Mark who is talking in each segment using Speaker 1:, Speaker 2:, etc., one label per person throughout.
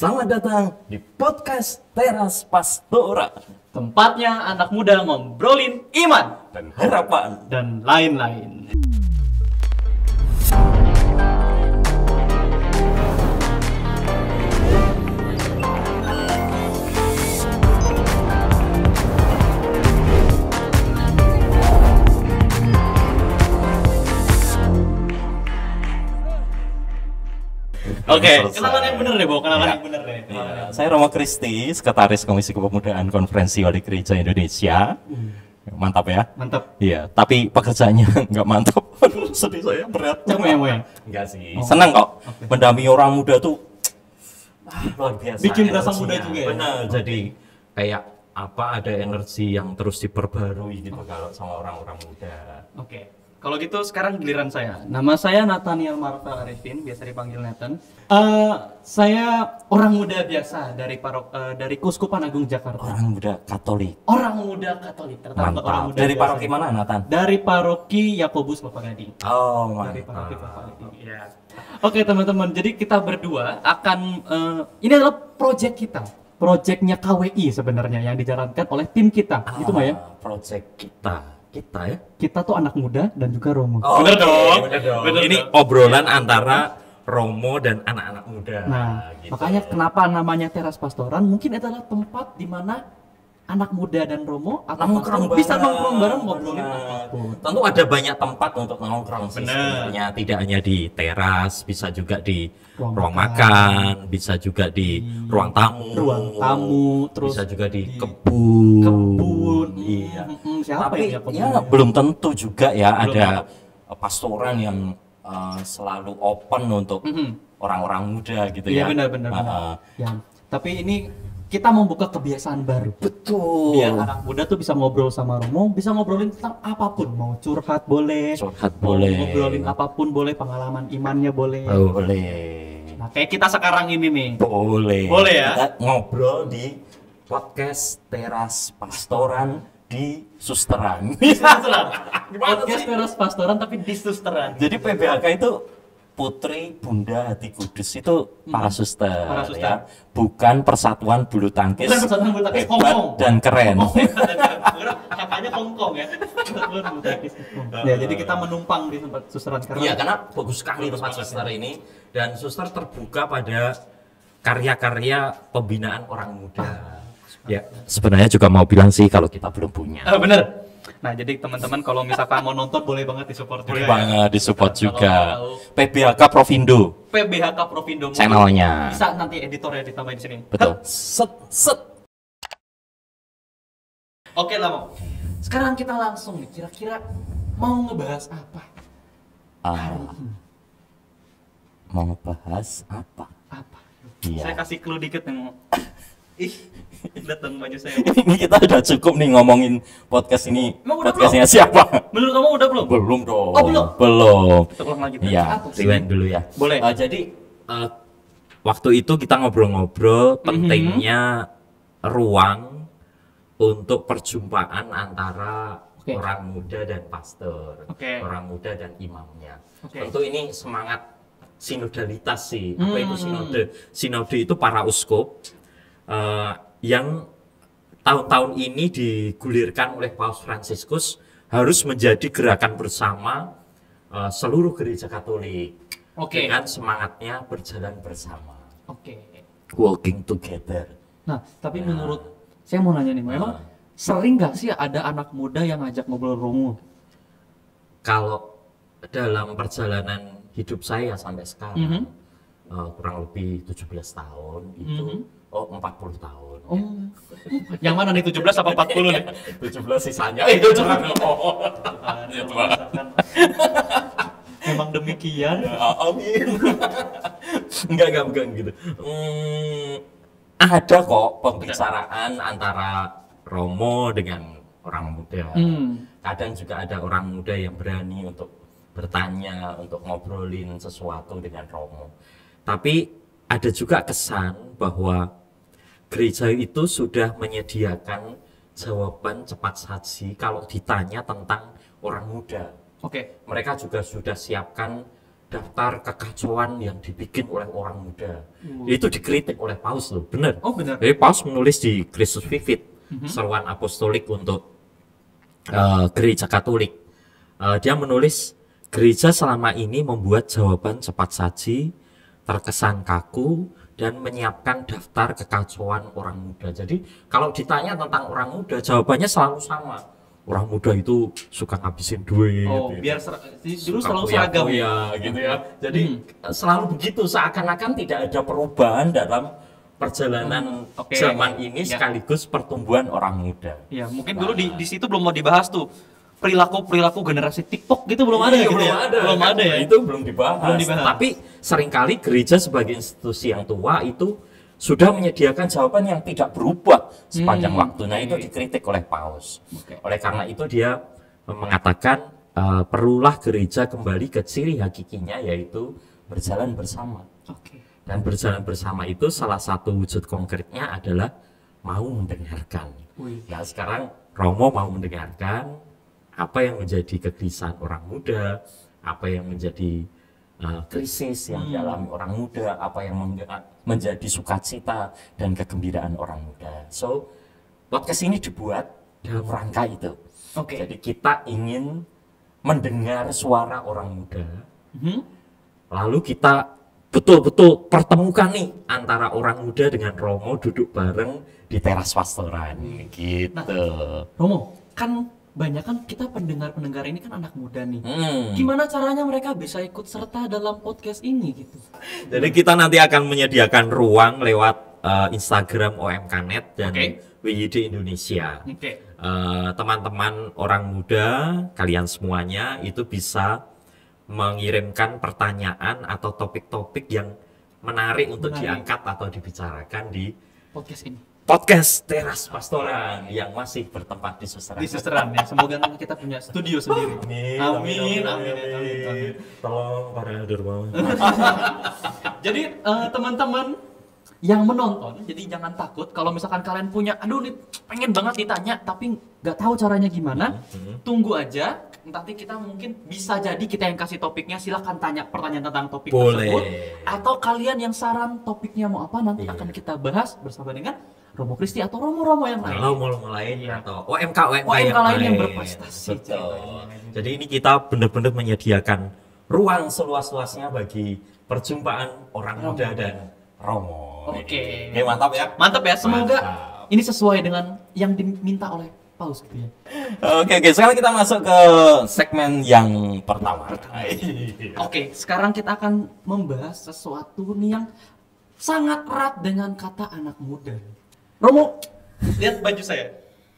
Speaker 1: Selamat datang di podcast Teras Pastora.
Speaker 2: Tempatnya anak muda ngobrolin iman
Speaker 1: Dan harapan.
Speaker 2: dan lain-lain. Oke, kenalan yang bener deh, Bo. Kenalan yang bener deh.
Speaker 1: Saya Romo Kristi, Sekretaris Komisi Kepemudaan Konferensi Wali Gereja Indonesia. Mantap ya?
Speaker 2: Mantap.
Speaker 1: Iya, tapi pekerjaannya nggak mantap. Aduh, sedih saya, berat.
Speaker 2: Cuma ya?
Speaker 1: Enggak sih. Senang kok. Mendampingi orang muda tuh luar biasa.
Speaker 2: Bikin berasa
Speaker 1: energinya.
Speaker 2: muda juga ya?
Speaker 1: Benar, jadi kayak apa ada energi yang terus diperbarui gitu kalau sama orang-orang muda.
Speaker 2: Oke. Kalau gitu sekarang giliran saya. Nama saya Nathaniel Marvel Arifin, biasa dipanggil Nathan. Saya orang muda biasa dari Kuskupan Agung Jakarta.
Speaker 1: Orang muda Katolik.
Speaker 2: Orang muda Katolik. Ternyata orang
Speaker 1: Mantap.
Speaker 2: muda
Speaker 1: Dari
Speaker 2: biasa.
Speaker 1: paroki mana, Nathan?
Speaker 2: Dari paroki Yakobus Bapak Gading.
Speaker 1: Oh,
Speaker 2: Dari paroki
Speaker 1: mantap.
Speaker 2: Bapak Gading. Ya. Oke teman-teman, jadi kita berdua akan ini adalah project kita. Projectnya KWI sebenarnya yang dijalankan oleh tim kita. Itu mah ya.
Speaker 1: Project kita ya.
Speaker 2: Kita tuh anak muda dan juga Romo.
Speaker 1: Oh,
Speaker 2: Bener
Speaker 1: oke,
Speaker 2: dong.
Speaker 1: bener dong.
Speaker 2: Bener
Speaker 1: Ini
Speaker 2: dong.
Speaker 1: obrolan antara Romo dan anak-anak muda.
Speaker 2: Nah,
Speaker 1: gitu.
Speaker 2: makanya kenapa namanya teras pastoran? Mungkin adalah tempat di mana anak muda dan Romo atau
Speaker 1: nongkrong
Speaker 2: pastor bisa
Speaker 1: bareng.
Speaker 2: nongkrong bareng ngobrolin
Speaker 1: Benar.
Speaker 2: apapun.
Speaker 1: Tentu ada banyak tempat untuk nongkrong sih
Speaker 2: Benar.
Speaker 1: sebenarnya. Tidak hanya di teras, bisa juga di
Speaker 2: Ruang
Speaker 1: ruang
Speaker 2: makan.
Speaker 1: makan, bisa juga di ruang tamu.
Speaker 2: Ruang tamu, terus
Speaker 1: bisa juga di
Speaker 2: di
Speaker 1: kebun.
Speaker 2: kebun.
Speaker 1: Iya.
Speaker 2: Siapa
Speaker 1: Tapi
Speaker 2: ya kebun?
Speaker 1: ya belum tentu juga ya
Speaker 2: Belum
Speaker 1: ada pastoran yang selalu open untuk orang-orang muda gitu
Speaker 2: Iya
Speaker 1: ya.
Speaker 2: benar-benar. Ya. Tapi ini kita membuka kebiasaan baru.
Speaker 1: Betul.
Speaker 2: Biar anak muda tuh bisa ngobrol sama Romo, bisa ngobrolin tentang apapun, mau curhat boleh,
Speaker 1: Curhat
Speaker 2: mau
Speaker 1: boleh.
Speaker 2: ngobrolin apapun boleh, pengalaman imannya boleh.
Speaker 1: Boleh.
Speaker 2: Nah, kayak kita sekarang ini nih.
Speaker 1: Boleh.
Speaker 2: Boleh ya?
Speaker 1: Kita ngobrol di podcast Teras Pastoran di Susteran.
Speaker 2: Podcast teras pastoran tapi di susteran.
Speaker 1: Jadi PBHK itu Putri Bunda Hati Kudus itu para suster,
Speaker 2: Para suster.
Speaker 1: ya. Bukan Persatuan Bulu Tangkis.
Speaker 2: Bukan Persatuan Bulu Tangkis,
Speaker 1: Hebat
Speaker 2: Hongkong.
Speaker 1: dan keren.
Speaker 2: Kakaknya Hongkong ya. Persatuan Bulu Tangkis Hongkong. Ya, jadi kita menumpang di tempat susteran karena
Speaker 1: Iya, karena bagus sekali tempat suster ini dan suster terbuka pada karya-karya pembinaan orang muda. Ya, sebenarnya juga mau bilang sih kalau kita belum punya.
Speaker 2: bener. Nah, jadi teman-teman kalau misalkan mau nonton boleh banget disupport
Speaker 1: Boleh
Speaker 2: juga.
Speaker 1: banget disupport
Speaker 2: Kalau
Speaker 1: juga.
Speaker 2: mau
Speaker 1: PBHK Provindo
Speaker 2: PBHK Provindo mungkin
Speaker 1: channelnya.
Speaker 2: bisa nanti editornya ditambahin di sini.
Speaker 1: Betul. Set.
Speaker 2: Oke lah, Mo. Sekarang kita langsung nih, kira-kira mau ngebahas apa?
Speaker 1: Mau bahas apa?
Speaker 2: Apa?
Speaker 1: Iya.
Speaker 2: Saya kasih clue dikit nih, Mo. Ih, datang baju saya.
Speaker 1: Ini kita udah cukup nih ngomongin podcast ini.
Speaker 2: Emang udah
Speaker 1: Podcastnya siapa?
Speaker 2: Menurut kamu udah belum?
Speaker 1: Belum dong.
Speaker 2: Oh, belum?
Speaker 1: Belum.
Speaker 2: Kita ulang lagi.
Speaker 1: Iya,
Speaker 2: Apa sih?
Speaker 1: rewind dulu ya.
Speaker 2: Boleh.
Speaker 1: Jadi waktu itu kita ngobrol-ngobrol pentingnya ruang untuk perjumpaan antara
Speaker 2: Oke.
Speaker 1: orang muda dan pastor,
Speaker 2: Oke.
Speaker 1: orang muda dan imamnya.
Speaker 2: Oke.
Speaker 1: Tentu ini semangat sinodalitas sih. Apa itu sinode? Sinode itu para uskup yang tahun-tahun ini digulirkan oleh Paus Fransiskus harus menjadi gerakan bersama seluruh gereja Katolik.
Speaker 2: Oke.
Speaker 1: Dengan semangatnya berjalan bersama,
Speaker 2: Oke.
Speaker 1: walking together.
Speaker 2: Nah, tapi menurut saya mau nanya nih, memang sering nggak sih ada anak muda yang ngajak ngobrol Romo?
Speaker 1: Kalau dalam perjalanan hidup saya sampai sekarang kurang lebih 17 tahun itu 40 tahun.
Speaker 2: Oh, yang mana nih 17 apa 40 nih?
Speaker 1: 17 sisanya itu jangan Ya, Tuhan.
Speaker 2: Memang demikian.
Speaker 1: Amin. Enggak bukan gitu. Ada kok pembicaraan antara Romo dengan orang muda. Kadang juga ada orang muda yang berani untuk bertanya, untuk ngobrolin sesuatu dengan Romo. Tapi ada juga kesan bahwa gereja itu sudah menyediakan jawaban cepat saji kalau ditanya tentang orang muda.
Speaker 2: Oke.
Speaker 1: Mereka juga sudah siapkan daftar kekacauan yang dibikin oleh orang muda. Itu dikritik oleh Paus loh, bener.
Speaker 2: Oh benar.
Speaker 1: Jadi Paus menulis di Christus Vivit, seruan apostolik untuk gereja Katolik. Dia menulis, gereja selama ini membuat jawaban cepat saji, terkesan kaku, dan menyiapkan daftar kekacauan orang muda. Jadi kalau ditanya tentang orang muda, jawabannya selalu sama. Orang muda itu suka ngabisin duit.
Speaker 2: Oh,
Speaker 1: gitu.
Speaker 2: biar dulu selalu seragam
Speaker 1: ya, gitu ya. Jadi selalu begitu, seakan-akan tidak ada perubahan dalam perjalanan zaman ini sekaligus pertumbuhan orang muda.
Speaker 2: Ya, mungkin dulu di situ belum mau dibahas tuh perilaku generasi TikTok gitu belum ada gitu ya. Belum ada ya.
Speaker 1: Itu belum dibahas. Tapi seringkali gereja sebagai institusi yang tua itu sudah menyediakan jawaban yang tidak berubah sepanjang waktu. Nah, itu dikritik oleh Paus. Oleh karena itu dia mengatakan perlulah gereja kembali ke ciri hakikinya, yaitu berjalan bersama. Dan berjalan bersama itu salah satu wujud konkretnya adalah mau mendengarkan. Nah, sekarang Romo mau mendengarkan apa yang menjadi kegelisahan orang muda, apa yang menjadi krisis yang dialami orang muda, apa yang menjadi sukacita dan kegembiraan orang muda. So, podcast ini dibuat dalam rangka itu. Jadi kita ingin mendengar suara orang muda, lalu kita betul-betul pertemukan nih antara orang muda dengan Romo duduk bareng di teras pastoran, gitu.
Speaker 2: Nah, Romo, kan banyak kan kita pendengar-pendengar ini kan anak muda nih. Gimana caranya mereka bisa ikut serta dalam podcast ini gitu?
Speaker 1: Jadi kita nanti akan menyediakan ruang lewat Instagram OMK.net dan WYD Indonesia. Teman-teman orang muda, kalian semuanya itu bisa mengirimkan pertanyaan atau topik-topik yang menarik untuk diangkat atau dibicarakan di
Speaker 2: podcast ini.
Speaker 1: Podcast Teras Pastoran yang masih bertempat di Susteran.
Speaker 2: Di Susteran ya. Semoga nanti kita punya studio sendiri. Amin.
Speaker 1: Tolong para dermawan.
Speaker 2: Jadi teman-teman yang menonton, jadi jangan takut kalau misalkan kalian punya, aduh nih pengen banget ditanya tapi nggak tahu caranya gimana. Tunggu aja. Nanti kita mungkin bisa jadi kita yang kasih topiknya, silahkan tanya pertanyaan tentang topik tersebut. Atau kalian yang saran topiknya mau apa nanti akan kita bahas bersama dengan Romo Kristi atau Romo-Romo yang lain.
Speaker 1: Romo lain atau OMK
Speaker 2: lain yang berprestasi.
Speaker 1: Jadi ini kita benar-benar menyediakan ruang seluas-luasnya bagi perjumpaan orang muda dan Romo. Mantap ya.
Speaker 2: Mantap ya. Semoga ini sesuai dengan yang diminta oleh Paus gitu ya.
Speaker 1: Oke, sekarang kita masuk ke segmen yang pertama.
Speaker 2: Sekarang kita akan membahas sesuatu nih yang sangat erat dengan kata anak muda. Romo, lihat baju saya.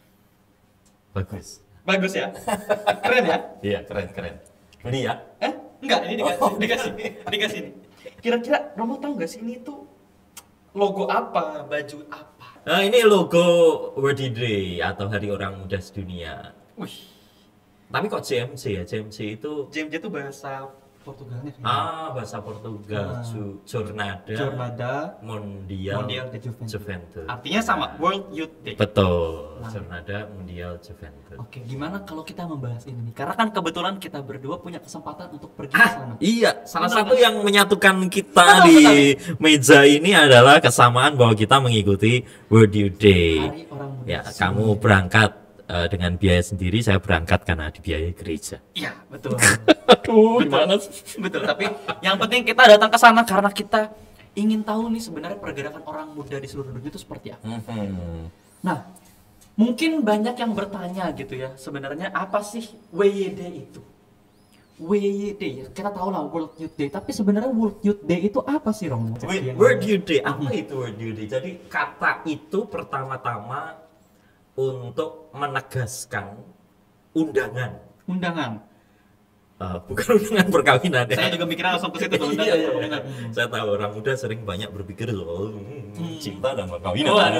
Speaker 2: Bagus ya? Keren ya?
Speaker 1: Iya, keren. Beli ya?
Speaker 2: Enggak, ini dikasih nih. Kira-kira Romo tahu nggak sih ini tuh logo apa, baju apa?
Speaker 1: Nah, ini logo World Day atau Hari Orang Muda Sedunia. Tapi kok JMC ya? JMC itu
Speaker 2: bahasa Portugalnya
Speaker 1: bahasa Portugal. Jornada Mundial de Juventude.
Speaker 2: Artinya sama, World Youth Day.
Speaker 1: Betul. Jornada Mundial Juventude.
Speaker 2: Gimana kalau kita membahas ini nih? Karena kan kebetulan kita berdua punya kesempatan untuk pergi ke sana.
Speaker 1: Iya, salah satu yang menyatukan kita di meja ini adalah kesamaan bahwa kita mengikuti World Youth Day.
Speaker 2: Hari Orang Muda.
Speaker 1: Ya, kamu berangkat dengan biaya sendiri, saya berangkat karena dibiayai gereja.
Speaker 2: Iya, betul.
Speaker 1: Aduh, gimana sih?
Speaker 2: Betul, tapi yang penting kita datang ke sana karena kita ingin tahu nih sebenarnya pergerakan orang muda di seluruh dunia itu seperti apa. Nah, mungkin banyak yang bertanya gitu ya, sebenarnya apa sih WYD itu? WYD ya, kita tahu lah World Youth Day, tapi sebenarnya World Youth Day itu apa sih, Romo?
Speaker 1: World Youth Day, apa itu World Youth Day? Jadi kata itu pertama-tama untuk menegaskan undangan. Bukan undangan perkawinan ya.
Speaker 2: Saya juga mikirnya langsung ke situ tuh.
Speaker 1: Saya tahu orang muda sering banyak berpikir soal cinta dan perkawinan.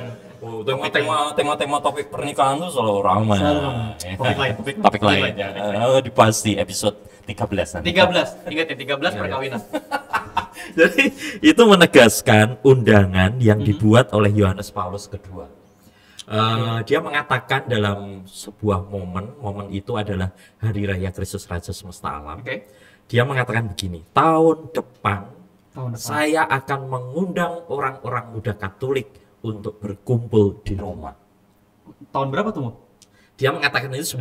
Speaker 1: Tema topik pernikahan itu selalu ramai. Topik lain. Dibahas di episode 13 nanti.
Speaker 2: 13, ingat ya 13 perkawinan.
Speaker 1: Jadi itu menegaskan undangan yang dibuat oleh Yohanes Paulus II. Dia mengatakan dalam sebuah momen itu adalah Hari Raya Kristus Raja Semesta Alam. Dia mengatakan begini, tahun depan
Speaker 2: Tahun depan.
Speaker 1: saya akan mengundang orang-orang muda Katolik untuk berkumpul di Roma.
Speaker 2: Tahun berapa tuh, Mo?
Speaker 1: Dia mengatakan itu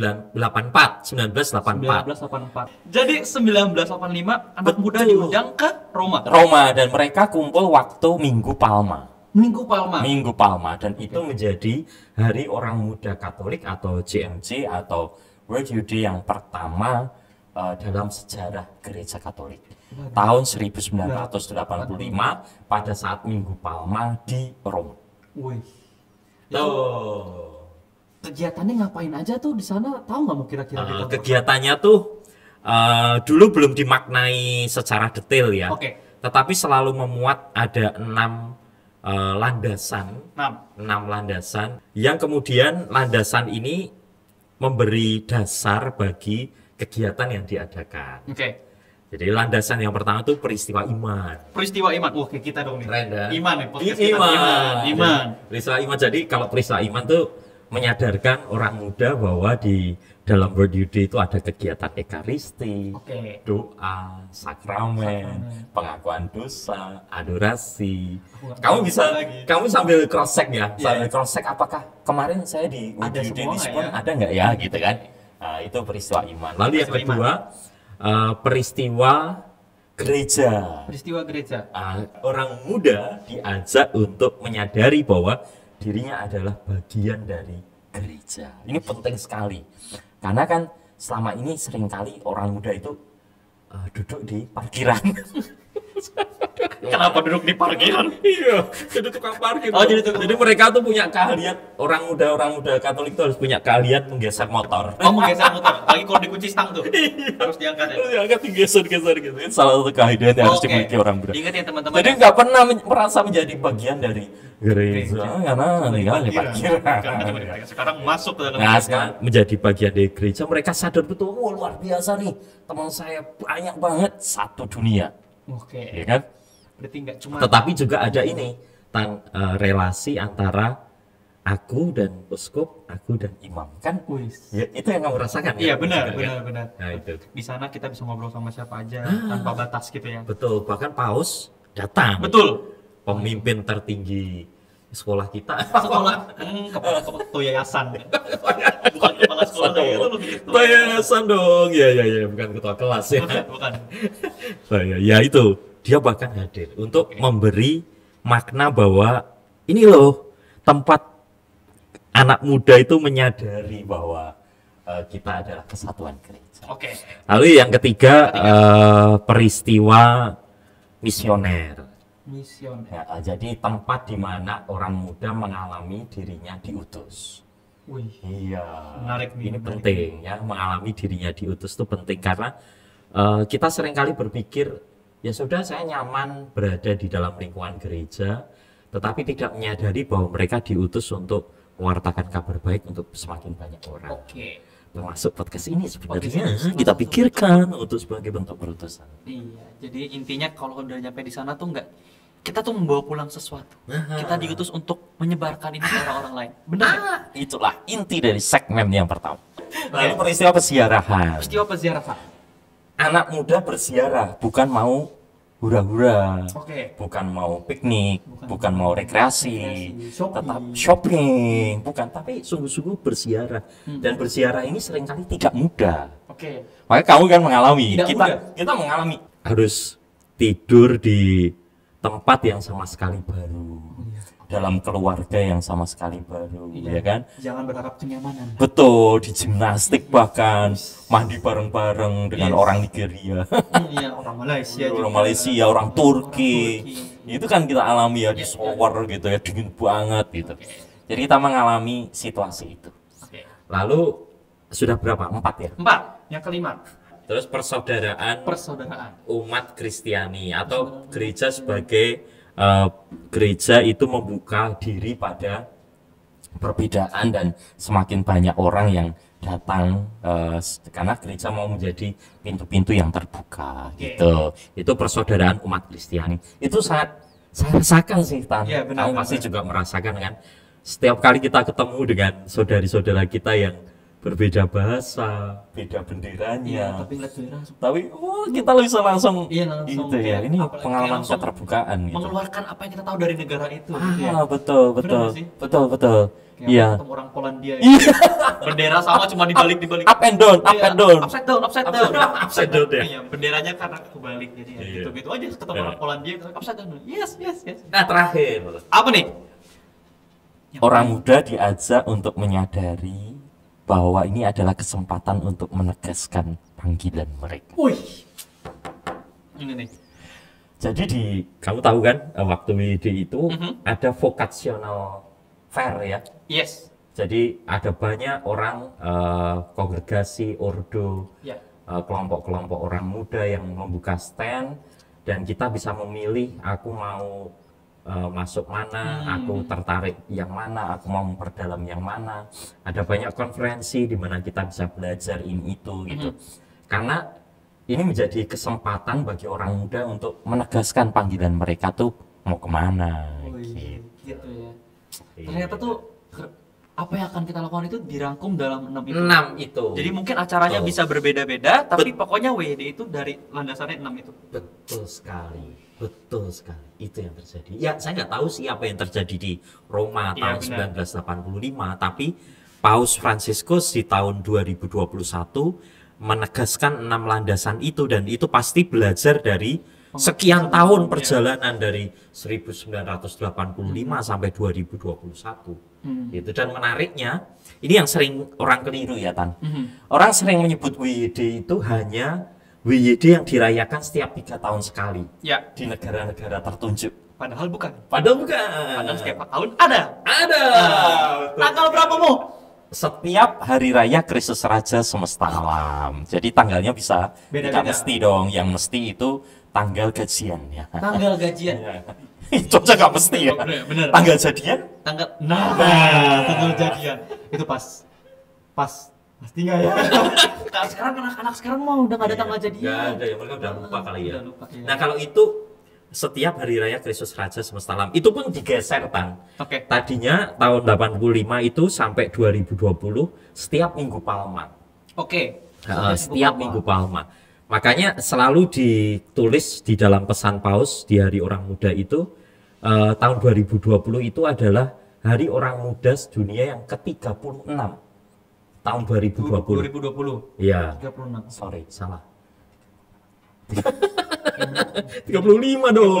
Speaker 1: 1984.
Speaker 2: Jadi 1985 anak muda
Speaker 1: Betul.
Speaker 2: diundang ke Roma.
Speaker 1: Roma, dan mereka kumpul waktu Minggu Palma.
Speaker 2: Minggu Palma.
Speaker 1: Minggu Palma, dan itu menjadi Hari Orang Muda Katolik atau JMC atau World Youth Day yang pertama dalam sejarah Gereja Katolik. Tahun 1985 pada saat Minggu Palma di Roma.
Speaker 2: Wih.
Speaker 1: Tuh.
Speaker 2: Kegiatannya ngapain aja tuh di sana? Tahu nggak mau kira-kira?
Speaker 1: Kegiatannya tuh dulu belum dimaknai secara detail ya.
Speaker 2: Oke.
Speaker 1: Tetapi selalu memuat ada 6 landasan,
Speaker 2: 6.
Speaker 1: 6 landasan yang kemudian landasan ini memberi dasar bagi kegiatan yang diadakan.
Speaker 2: Oke.
Speaker 1: Jadi landasan yang pertama itu peristiwa iman.
Speaker 2: Peristiwa iman. Oke, kita dong nih.
Speaker 1: Keren kan?
Speaker 2: Iman nih, podcast kita. Iman.
Speaker 1: Peristiwa iman. Jadi kalau peristiwa iman tuh menyadarkan orang muda bahwa di dalam World Youth Day itu ada kegiatan ekaristi,
Speaker 2: Oke.
Speaker 1: doa, sakramen, pengakuan dosa, adorasi.
Speaker 2: nggak
Speaker 1: Kamu
Speaker 2: tahu
Speaker 1: bisa,
Speaker 2: lagi.
Speaker 1: kamu sambil cross check ya,
Speaker 2: Iya.
Speaker 1: sambil cross check apakah kemarin saya di World
Speaker 2: Ada
Speaker 1: Youth Day
Speaker 2: semua
Speaker 1: di
Speaker 2: nggak
Speaker 1: Spon
Speaker 2: ya?
Speaker 1: ada nggak ya, gitu kan? Nah, itu peristiwa iman. Lalu yang
Speaker 2: Peristiwa
Speaker 1: kedua, peristiwa gereja.
Speaker 2: Peristiwa gereja.
Speaker 1: Orang muda diajak untuk menyadari bahwa dirinya adalah bagian dari gereja. Ini penting sekali. Karena kan selama ini seringkali orang muda itu duduk di parkiran.
Speaker 2: Kenapa duduk di parkiran?
Speaker 1: Iya, jadi tukang parkir.
Speaker 2: Oh, jadi tukang
Speaker 1: Jadi mereka tuh punya keahlian, orang muda Katolik itu harus punya keahlian menggeser motor.
Speaker 2: Oh, menggeser motor. Lagi kalau dikunci stang tuh. Harus diangkat ya.
Speaker 1: Terus diangkat digeser gitu. Itu salah satu keahlian yang harus
Speaker 2: Oke.
Speaker 1: dimiliki orang muda.
Speaker 2: Ingat ya teman-teman.
Speaker 1: Jadi nggak pernah merasa menjadi bagian dari gereja karena tinggal di parkiran.
Speaker 2: Sekarang masuk ke dalam
Speaker 1: Nah,
Speaker 2: gereja.
Speaker 1: sekarang menjadi bagian dari gereja, mereka sadar betul, wah luar biasa nih, teman saya banyak banget, satu dunia,
Speaker 2: Oke.
Speaker 1: ya kan?
Speaker 2: Berarti nggak cuma
Speaker 1: Tetapi juga ada ini, relasi antara aku dan uskup, aku dan imam, kan?
Speaker 2: kuis.
Speaker 1: Ya, itu yang kamu rasakan
Speaker 2: Iya
Speaker 1: ya?
Speaker 2: benar,
Speaker 1: Kan?
Speaker 2: benar.
Speaker 1: Nah itu,
Speaker 2: Di sana kita bisa ngobrol sama siapa aja tanpa batas gitu ya.
Speaker 1: betul, bahkan paus datang.
Speaker 2: Betul.
Speaker 1: Pemimpin tertinggi sekolah kita.
Speaker 2: Sekolah kepala ketua yayasan. Bukan kepala sekolah
Speaker 1: dong.
Speaker 2: itu lebih ketua.
Speaker 1: Bayasan dong, ya, bukan ketua kelas ya.
Speaker 2: Bukan.
Speaker 1: Ya itu, dia bahkan hadir untuk memberi makna bahwa ini loh tempat anak muda itu menyadari bahwa kita adalah kesatuan gereja.
Speaker 2: Oke.
Speaker 1: Lalu yang ketiga, peristiwa misioner.
Speaker 2: Misioner.
Speaker 1: Ya, jadi tempat di mana orang muda mengalami dirinya diutus.
Speaker 2: Wih.
Speaker 1: Iya,
Speaker 2: Menarik nih,
Speaker 1: ini
Speaker 2: menarik.
Speaker 1: penting ya, mengalami dirinya diutus itu penting karena kita seringkali berpikir ya sudah saya nyaman berada di dalam lingkungan gereja, tetapi tidak menyadari bahwa mereka diutus untuk mewartakan kabar baik untuk semakin banyak orang.
Speaker 2: Oke.
Speaker 1: Termasuk podcast ini sebenarnya
Speaker 2: Podcast ini.
Speaker 1: kita pikirkan untuk sebagai bentuk perutusan.
Speaker 2: Iya. Jadi intinya kalau udah nyampe di sana tuh nggak kita tuh membawa pulang sesuatu. Kita diutus untuk menyebarkan ini ke orang-orang lain. Benar nggak?
Speaker 1: Itulah inti dari segmen yang pertama. Lalu peristiwa peziarahan.
Speaker 2: Peristiwa peziarahan.
Speaker 1: Anak muda berziarah bukan mau hura-hura,
Speaker 2: Oke.
Speaker 1: bukan mau piknik, bukan mau rekreasi,
Speaker 2: shopping.
Speaker 1: tetap shopping, bukan, tapi sungguh-sungguh berziarah. Dan berziarah ini seringkali tidak mudah.
Speaker 2: Oke.
Speaker 1: Makanya kamu kan mengalami,
Speaker 2: Tidak mudah.
Speaker 1: kita mengalami harus tidur di tempat yang sama sekali baru, dalam keluarga yang sama sekali baru, ya kan?
Speaker 2: Jangan berharap kenyamanan.
Speaker 1: Betul, di gimnastik bahkan mandi bareng-bareng dengan orang Nigeria,
Speaker 2: Iya, orang Malaysia
Speaker 1: orang
Speaker 2: juga.
Speaker 1: Malaysia, orang Turki.
Speaker 2: Turki.
Speaker 1: Itu kan kita alami ya di shower gitu ya, dingin banget gitu. Jadi kita mengalami situasi itu.
Speaker 2: Oke.
Speaker 1: Lalu sudah berapa? 4 ya?
Speaker 2: 4. Yang kelima,
Speaker 1: Terus persaudaraan
Speaker 2: persaudaraan.
Speaker 1: umat Kristiani atau gereja sebagai gereja itu membuka diri pada perbedaan dan semakin banyak orang yang datang karena gereja mau menjadi pintu-pintu yang terbuka gitu. Itu persaudaraan umat Kristiani. Itu sangat saya rasakan sih Tan.
Speaker 2: Iya, benar,
Speaker 1: Kamu
Speaker 2: benar.
Speaker 1: pasti juga merasakan kan. Setiap kali kita ketemu dengan saudari-saudara kita yang berbeda bahasa, beda benderanya.
Speaker 2: Tapi ngeliat bendera langsung.
Speaker 1: Tapi kita bisa langsung,
Speaker 2: Langsung
Speaker 1: gitu ya. Ini
Speaker 2: apalagi
Speaker 1: pengalaman
Speaker 2: langsung
Speaker 1: keterbukaan gitu.
Speaker 2: mengeluarkan apa yang kita tahu dari negara itu. Gitu ya.
Speaker 1: Betul.
Speaker 2: Bener nggak sih?
Speaker 1: Betul.
Speaker 2: Kayak
Speaker 1: Iya.
Speaker 2: ketemu orang Polandia. Bendera sama cuma dibalik.
Speaker 1: Up and down.
Speaker 2: Upside down.
Speaker 1: Upside down ya.
Speaker 2: Iya, benderanya karena kebalik jadi ya
Speaker 1: Iya.
Speaker 2: gitu-gitu aja ketemu orang Polandia upside down. Yes.
Speaker 1: Nah, terakhir.
Speaker 2: Apa nih?
Speaker 1: Orang muda diajak untuk menyadari bahwa ini adalah kesempatan untuk menegaskan panggilan mereka.
Speaker 2: Wih. Ini nih.
Speaker 1: Jadi kamu tahu kan waktu WID itu ada vocational fair ya.
Speaker 2: Yes.
Speaker 1: Jadi ada banyak orang kongregasi, ordo,
Speaker 2: Ya.
Speaker 1: kelompok-kelompok orang muda yang membuka stand dan kita bisa memilih aku mau masuk mana, aku tertarik yang mana, aku mau memperdalam yang mana. Ada banyak konferensi di mana kita bisa belajar ini itu gitu. Karena ini menjadi kesempatan bagi orang muda untuk menegaskan panggilan mereka tuh mau kemana.
Speaker 2: Gitu ya. Ternyata tuh apa yang akan kita lakukan itu dirangkum dalam 6 itu.
Speaker 1: 6 itu.
Speaker 2: Jadi mungkin acaranya bisa berbeda-beda, tapi pokoknya WD itu dari landasannya 6 itu.
Speaker 1: Betul sekali. Itu yang terjadi. Ya, saya nggak tahu sih apa yang terjadi di Roma tahun 1985, tapi Paus Fransiskus di tahun 2021 menegaskan 6 landasan itu dan itu pasti belajar dari sekian tahun perjalanan dari 1985 sampai 2021. Gitu. Dan menariknya, ini yang sering orang keliru ya Tan. Orang sering menyebut WYD itu hanya WYD yang dirayakan setiap 3 tahun sekali di negara-negara tertentu.
Speaker 2: Padahal bukan.
Speaker 1: Padahal
Speaker 2: setiap tahun ada. Tanggal berapa Mo?
Speaker 1: Setiap hari raya Kristus Raja semesta alam. Jadi tanggalnya bisa tidak mesti dong. Yang mesti itu tanggal gajian ya.
Speaker 2: Tanggal gajian.
Speaker 1: Itu aja nggak mesti ya.
Speaker 2: Bener.
Speaker 1: Tanggal jadian?
Speaker 2: Tanggal jadian. Itu pas pasti nggak ya? Sekarang anak-anak sekarang mau udah nggak ada tanggal jadian.
Speaker 1: Nggak ada ya, mereka udah lupa kali ya.
Speaker 2: Lupa, ya.
Speaker 1: Nah kalau itu setiap hari raya Kristus Raja semesta alam itu pun digeser Tan. Tadinya tahun 85 itu sampai 2020 setiap Minggu Palma. Setiap Minggu Palma. Makanya selalu ditulis di dalam pesan Paus di Hari Orang Muda itu tahun 2020 itu adalah Hari Orang Muda Sedunia yang ke-36 tahun 2020.
Speaker 2: 2020.
Speaker 1: Iya.
Speaker 2: 36.
Speaker 1: Sorry, salah. 35 dong.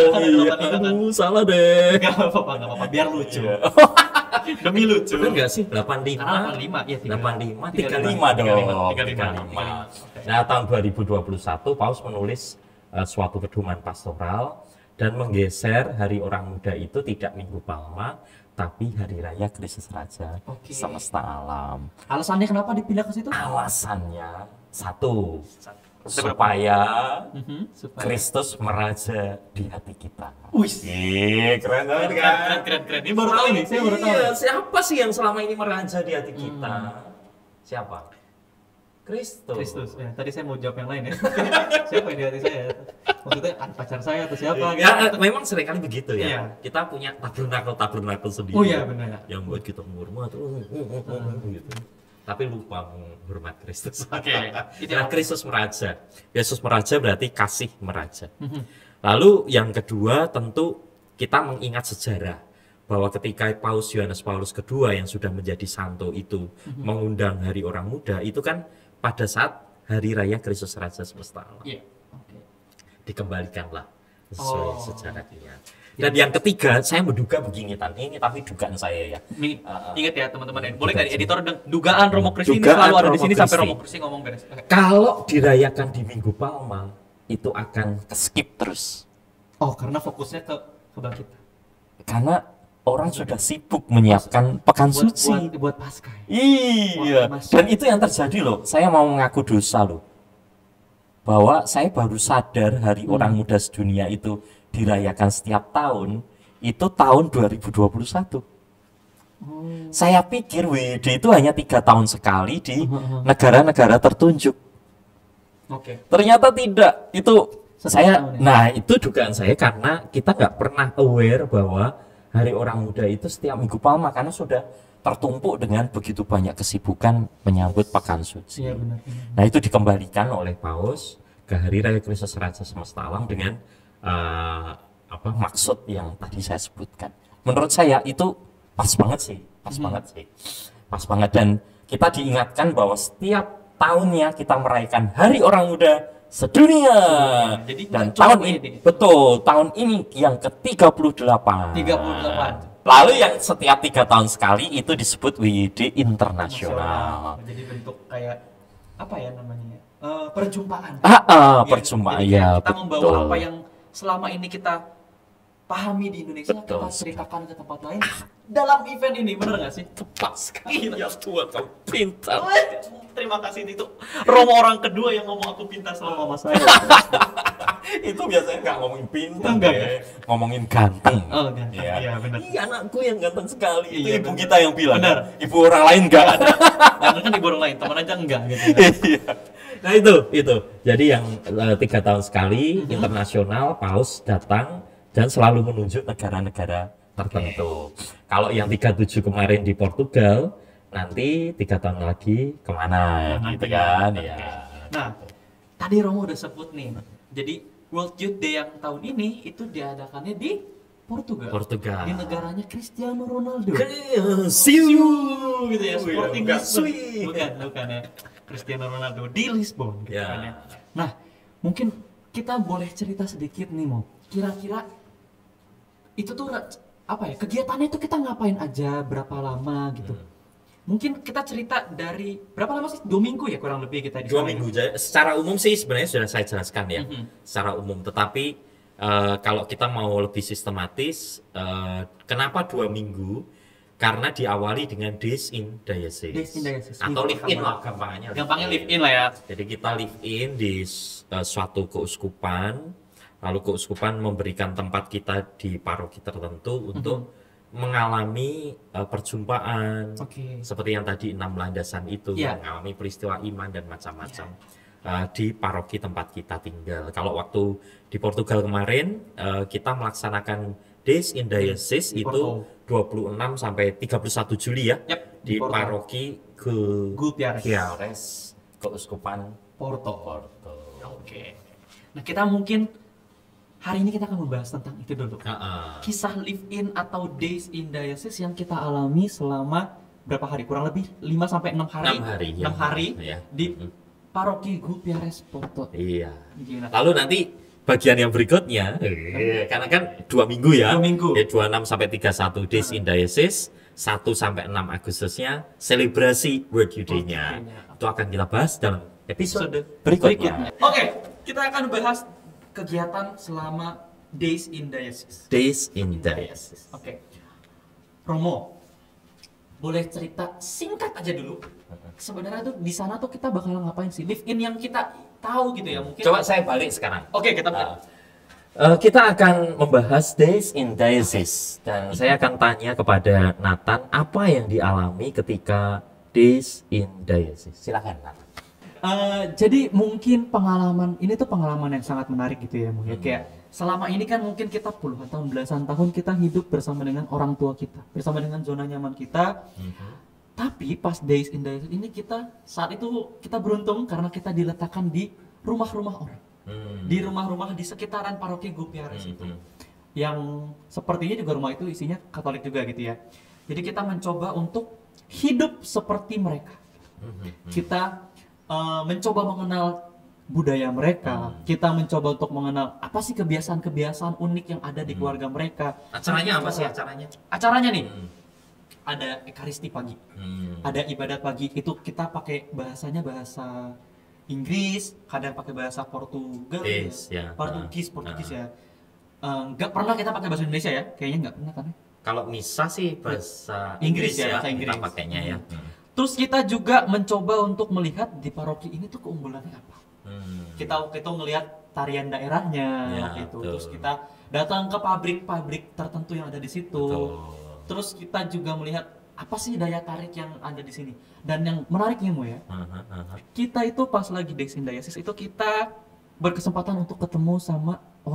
Speaker 1: Salah deh.
Speaker 2: Enggak apa-apa, biar lucu. Demi lucu.
Speaker 1: Benar enggak sih? 85.
Speaker 2: 85 ya.
Speaker 1: 35 dong. 35. Nah, tahun 2021 Paus menulis suatu pedoman pastoral dan menggeser Hari Orang Muda itu tidak Minggu Palma, tapi Hari Raya Kristus Raja semesta alam.
Speaker 2: Alasannya kenapa dipindah ke situ?
Speaker 1: Alasannya satu, supaya Kristus meraja di hati kita.
Speaker 2: Wih,
Speaker 1: keren banget kan?
Speaker 2: Keren. Ini baru tahu nih, saya baru tahu.
Speaker 1: Siapa sih yang selama ini meraja di hati kita? Siapa? Kristus.
Speaker 2: Ya, tadi saya mau jawab yang lain ya. Siapa yang di hati saya? Maksudnya pacar saya atau siapa?
Speaker 1: Ya, memang seringkali begitu ya.
Speaker 2: Iya.
Speaker 1: Kita punya tabernakel sendiri.
Speaker 2: Oh iya benar.
Speaker 1: Yang buat kita menghormat gitu. Tapi lupa menghormat Kristus. Nah, Kristus meraja. Yesus meraja berarti kasih meraja. Lalu yang kedua tentu kita mengingat sejarah bahwa ketika Paus Yohanes Paulus II yang sudah menjadi santo itu mengundang Hari Orang Muda itu kan pada saat Hari Raya Kristus Raja semesta alam. Dikembalikanlah sesuai sejarahnya. Dan yang ketiga, saya menduga begini Tan, ini tapi dugaan saya ya.
Speaker 2: Ingat ya teman-teman, boleh nggak editor dugaan Romo Kristi ini selalu ada di sini sampai Romo Kristi ngomong beres.
Speaker 1: Kalau dirayakan di Minggu Palma itu akan skip terus.
Speaker 2: Karena fokusnya ke kebangkitan.
Speaker 1: Karena orang sudah sibuk menyiapkan pekan suci
Speaker 2: buat Paskah.
Speaker 1: Iya. Dan itu yang terjadi loh. Saya mau mengaku dosa loh. Bahwa saya baru sadar Hari Orang Muda Sedunia itu dirayakan setiap tahun itu tahun 2021. Saya pikir WD itu hanya 3 tahun sekali di negara-negara tertunjuk. Ternyata tidak. Itu saya. Nah itu dugaan saya karena kita nggak pernah aware bahwa Hari Orang Muda itu setiap Minggu Palma karena sudah tertumpuk dengan begitu banyak kesibukan menyambut Pekan Suci.
Speaker 2: Iya, benar.
Speaker 1: Nah, itu dikembalikan oleh Paus ke Hari Raya Kristus Raja Semesta Alam dengan maksud yang tadi saya sebutkan. Menurut saya itu pas banget sih, pas banget, dan kita diingatkan bahwa setiap tahunnya kita merayakan Hari Orang Muda sedunia.
Speaker 2: Jadi
Speaker 1: dan tahun ini betul, tahun ini yang ke-38.
Speaker 2: 38.
Speaker 1: Lalu yang setiap 3 tahun sekali itu disebut WYD internasional.
Speaker 2: Jadi bentuk kayak apa ya namanya? Perjumpaan.
Speaker 1: Perjumpaan
Speaker 2: ya. Kita
Speaker 1: betul.
Speaker 2: membawa apa yang selama ini kita pahami di Indonesia,
Speaker 1: betul,
Speaker 2: kita ceritakan ke tempat lain dalam event ini, bener nggak sih?
Speaker 1: Tepat sekali ya Tuhan, kamu pintar.
Speaker 2: Terima kasih itu Romo orang kedua yang ngomong aku pintar sama mama saya.
Speaker 1: Itu biasanya nggak ngomongin pintar,
Speaker 2: enggak ya?
Speaker 1: Ngomongin ganteng.
Speaker 2: Oh, ganteng. Iya, benar.
Speaker 1: Iya, anakku yang ganteng sekali. Itu
Speaker 2: Iya,
Speaker 1: ibu
Speaker 2: bener.
Speaker 1: kita yang bilang.
Speaker 2: Benar.
Speaker 1: Ibu orang lain enggak ada.
Speaker 2: Jangan kan ibu orang lain, teman aja enggak gitu.
Speaker 1: Iya. Nah itu. Jadi yang 3 tahun sekali internasional Paus datang dan selalu menunjuk negara-negara tertentu. Kalau yang 37 kemarin di Portugal, nanti 3 tahun lagi kemana gitu kan? Ya.
Speaker 2: Nah, tadi Romo udah sebut nih. Jadi World Youth Day yang tahun ini itu diadakannya di Portugal. Di negaranya Cristiano Ronaldo.
Speaker 1: Siu
Speaker 2: gitu ya, Sporting
Speaker 1: enggak,
Speaker 2: Lisbon. Bukan ya. Cristiano Ronaldo di Lisbon gitu kan ya. Nah, mungkin kita boleh cerita sedikit nih, Mo. Kira-kira itu tuh apa ya? Kegiatannya itu kita ngapain aja, berapa lama gitu. Mungkin kita cerita dari berapa lama sih? 2 minggu ya kurang lebih kita di
Speaker 1: 2 minggu. Secara umum sih sebenarnya sudah saya jelaskan ya. Secara umum, tetapi kalau kita mau lebih sistematis, kenapa 2 minggu? Karena diawali dengan Days in Diocese. Atau live in lah gampangnya.
Speaker 2: Gampangnya live in lah ya.
Speaker 1: Jadi kita live in di suatu keuskupan, lalu keuskupan memberikan tempat kita di paroki tertentu untuk mengalami perjumpaan. Seperti yang tadi 6 landasan itu, mengalami peristiwa iman dan macam-macam. Di paroki tempat kita tinggal. Kalau waktu di Portugal kemarin kita melaksanakan Days in Diocese itu 26 sampai 31 Juli ya. Di paroki Gulpiares, Keuskupan Porto.
Speaker 2: Nah, kita mungkin hari ini kita akan membahas tentang itu dulu. Kisah live in atau Days in Diocese yang kita alami selama berapa hari? Kurang lebih 5 sampai 6 hari.
Speaker 1: 6 hari
Speaker 2: di Paroki Gulpiares Porto.
Speaker 1: Iya. Lalu nanti bagian yang berikutnya, karena kan 2 minggu ya.
Speaker 2: 2 minggu.
Speaker 1: 26 sampai 31 Days in Diocese, 1 sampai 6 Agustusnya selebrasi World Youth Day-nya. Itu akan kita bahas dalam episode berikutnya.
Speaker 2: Oke, kita akan bahas kegiatan selama Days in Diocese.
Speaker 1: Days in Diocese.
Speaker 2: Oke. Romo, boleh cerita singkat aja dulu. Sebenarnya tuh di sana tuh kita bakal ngapain sih? Live in yang kita tahu gitu ya mungkin.
Speaker 1: Coba saya balik sekarang.
Speaker 2: Oke, kita balik.
Speaker 1: Kita akan membahas Days in Diocese dan saya akan tanya kepada Nathan apa yang dialami ketika Days in Diocese. Silakan Nathan.
Speaker 2: Jadi mungkin pengalaman ini tuh pengalaman yang sangat menarik gitu ya, mungkin kayak selama ini kan mungkin kita puluhan tahun, belasan tahun kita hidup bersama dengan orang tua kita, bersama dengan zona nyaman kita. Tapi pas Days in Diocese ini saat itu kita beruntung karena kita diletakkan di rumah-rumah orang, di rumah-rumah di sekitaran paroki Gulpiares itu, yang sepertinya juga rumah itu isinya Katolik juga gitu ya. Jadi kita mencoba untuk hidup seperti mereka. Kita mencoba mengenal budaya mereka, kita mencoba untuk mengenal apa sih kebiasaan-kebiasaan unik yang ada di keluarga mereka.
Speaker 1: Acaranya apa sih acaranya?
Speaker 2: Acaranya nih, ada ekaristi pagi, ada ibadat pagi, itu kita pakai bahasanya bahasa Inggris, kadang pakai bahasa Portugis ya. Nggak pernah kita pakai bahasa Indonesia ya, kayaknya nggak pernah kan?
Speaker 1: Kalau misa sih bahasa
Speaker 2: Inggris ya, bahasa Inggris.
Speaker 1: Kita pakainya ya.
Speaker 2: Terus kita juga mencoba untuk melihat di paroki ini tuh keunggulannya apa. Kita ngelihat tarian daerahnya gitu. Terus kita datang ke pabrik-pabrik tertentu yang ada di situ. Terus kita juga melihat apa sih daya tarik yang ada di sini. Dan yang menariknya Mo ya, kita itu pas lagi Days in Diocese itu kita berkesempatan untuk ketemu sama orang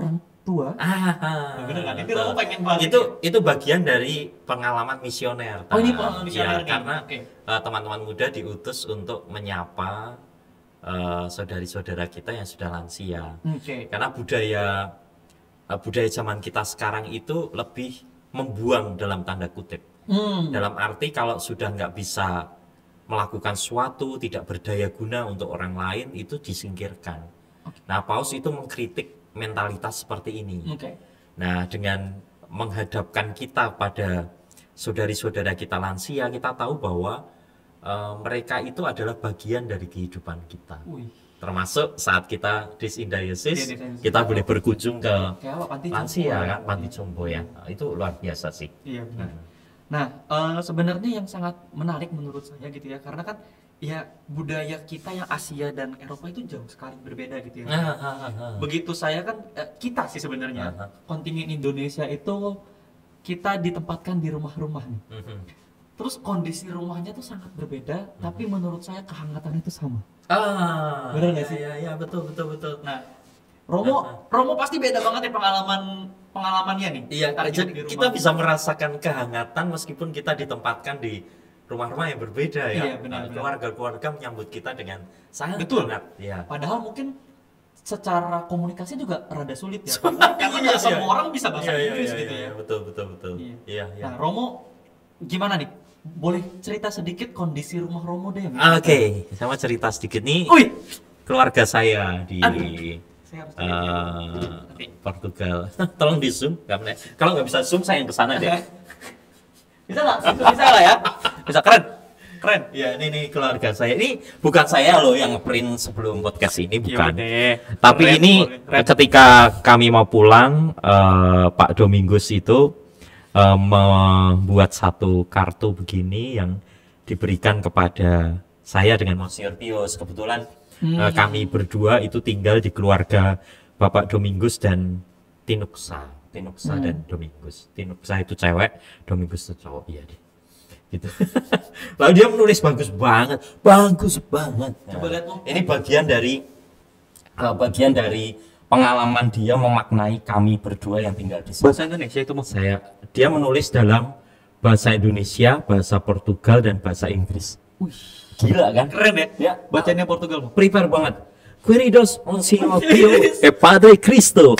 Speaker 2: tua. Bener kan? Itu Romo pengen banget.
Speaker 1: Itu bagian dari pengalaman misioner.
Speaker 2: Oh, ini pengalaman misioner nih.
Speaker 1: Karena teman-teman muda diutus untuk menyapa saudari-saudara kita yang sudah lansia. Karena budaya zaman kita sekarang itu lebih membuang dalam tanda kutip. Dalam arti kalau sudah nggak bisa melakukan sesuatu, tidak berdaya guna untuk orang lain, itu disingkirkan. Nah, Paus itu mengkritik mentalitas seperti ini. Nah, dengan menghadapkan kita pada saudari-saudara kita lansia, kita tahu bahwa mereka itu adalah bagian dari kehidupan kita. Termasuk saat kita disindiasis, kita boleh berkunjung ke lansia kan, panti jompo ya. Itu luar biasa sih.
Speaker 2: Iya benar. Nah, sebenarnya yang sangat menarik menurut saya gitu ya, karena kan ya budaya kita yang Asia dan Eropa itu jauh sekali berbeda gitu ya. Begitu saya kan kita sih sebenarnya kontingen Indonesia itu kita ditempatkan di rumah-rumah nih. Terus kondisi rumahnya tuh sangat berbeda, tapi menurut saya kehangatan itu sama. Benar nggak sih?
Speaker 1: Iya, betul.
Speaker 2: Nah, Romo pasti beda banget ya pengalamannya nih.
Speaker 1: Iya, kita bisa merasakan kehangatan meskipun kita ditempatkan di rumah-rumah yang berbeda ya.
Speaker 2: Benar.
Speaker 1: Keluarga-keluarga menyambut kita dengan sangat
Speaker 2: hangat.
Speaker 1: Ya.
Speaker 2: Padahal mungkin secara komunikasi juga rada sulit ya. Karena semua orang bisa bahasa Inggris gitu ya.
Speaker 1: Betul. Iya.
Speaker 2: Nah, Romo gimana nih? Boleh cerita sedikit kondisi rumah Romo deh?
Speaker 1: Oke, sama cerita sedikit nih. Keluarga saya di Portugal. Tolong di zoom, kalau nggak bisa zoom saya yang kesana deh.
Speaker 2: Bisa nggak? Bisa lah ya. Bisa keren.
Speaker 1: Ya, ini keluarga saya. Ini bukan saya loh yang print sebelum podcast ini, bukan. Tapi ini ketika kami mau pulang, Pak Domingus itu membuat satu kartu begini yang diberikan kepada saya dengan Monsignor Pius. Kebetulan kami berdua itu tinggal di keluarga Bapak Domingus dan Tinuksa dan Domingus. Tinuksa itu cewek, Domingus itu cowok. Iya deh. Gitu. Lalu dia menulis bagus banget.
Speaker 2: Coba lihat tuh.
Speaker 1: Ini bagian dari pengalaman dia memaknai kami berdua yang tinggal di sini.
Speaker 2: Bahasa Indonesia itu
Speaker 1: dia menulis dalam bahasa Indonesia, bahasa Portugal dan bahasa Inggris. Gila kan?
Speaker 2: Keren ya? Bacanya Portugal.
Speaker 1: Prepare banget. Queridos Monsignor Pio e Padre Cristo.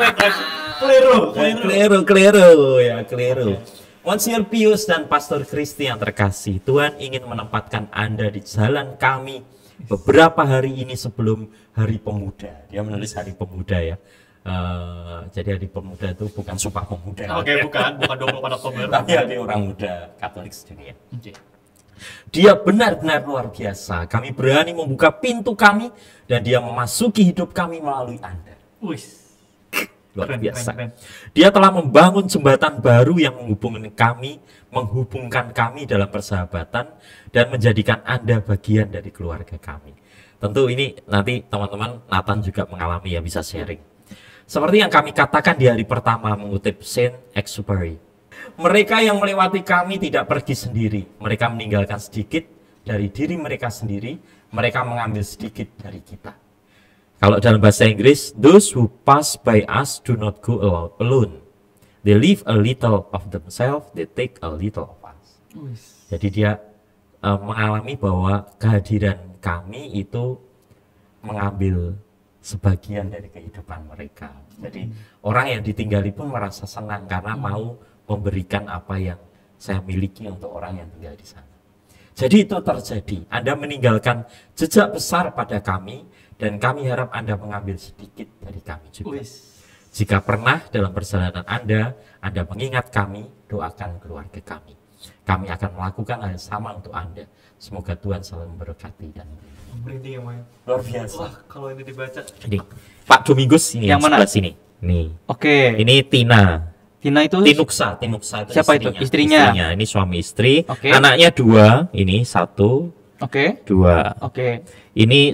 Speaker 1: Keliru. Monsignor Pius dan Pastor Kristi yang terkasih, Tuhan ingin menempatkan Anda di jalan kami beberapa hari ini sebelum Hari Pemuda. Dia menulis Hari Pemuda ya. Jadi Hari Pemuda itu bukan Sumpah Pemuda.
Speaker 2: Bukan 24 Oktober.
Speaker 1: Tapi Hari Orang Muda Katolik sedunia. Dia benar-benar luar biasa. Kami berani membuka pintu kami dan dia memasuki hidup kami melalui Anda. Luar biasa. Keren. Dia telah membangun jembatan baru yang menghubungkan kami dalam persahabatan dan menjadikan Anda bagian dari keluarga kami. Tentu ini nanti teman-teman Nathan juga mengalami ya, bisa sharing. Seperti yang kami katakan di hari pertama mengutip Saint-Exupéry. Mereka yang melewati kami tidak pergi sendiri. Mereka meninggalkan sedikit dari diri mereka sendiri. Mereka mengambil sedikit dari kita. Kalau dalam bahasa Inggris, those who pass by us do not go alone. They leave a little of themselves, they take a little of us. Jadi dia mengalami bahwa kehadiran kami itu mengambil sebagian dari kehidupan mereka. Jadi orang yang ditinggali pun merasa senang karena mau memberikan apa yang saya miliki untuk orang yang tinggal di sana. Jadi itu terjadi. Anda meninggalkan jejak besar pada kami. Dan kami harap Anda mengambil sedikit dari kami juga. Jika pernah dalam perjalanan Anda mengingat kami, doakan keluarga kami. Kami akan melakukan hal yang sama untuk Anda. Semoga Tuhan selalu memberkati dan
Speaker 2: merinding ya, Maya.
Speaker 1: Luar biasa.
Speaker 2: Wah, kalau ini dibaca.
Speaker 1: Ini Pak Domingus ini yang mana? Sini. Nih.
Speaker 2: Oke.
Speaker 1: Ini Tina itu Tinuksa itu
Speaker 2: siapa istrinya?
Speaker 1: Istrinya. Ini suami istri. Anaknya 2, ini 1. 2. Ini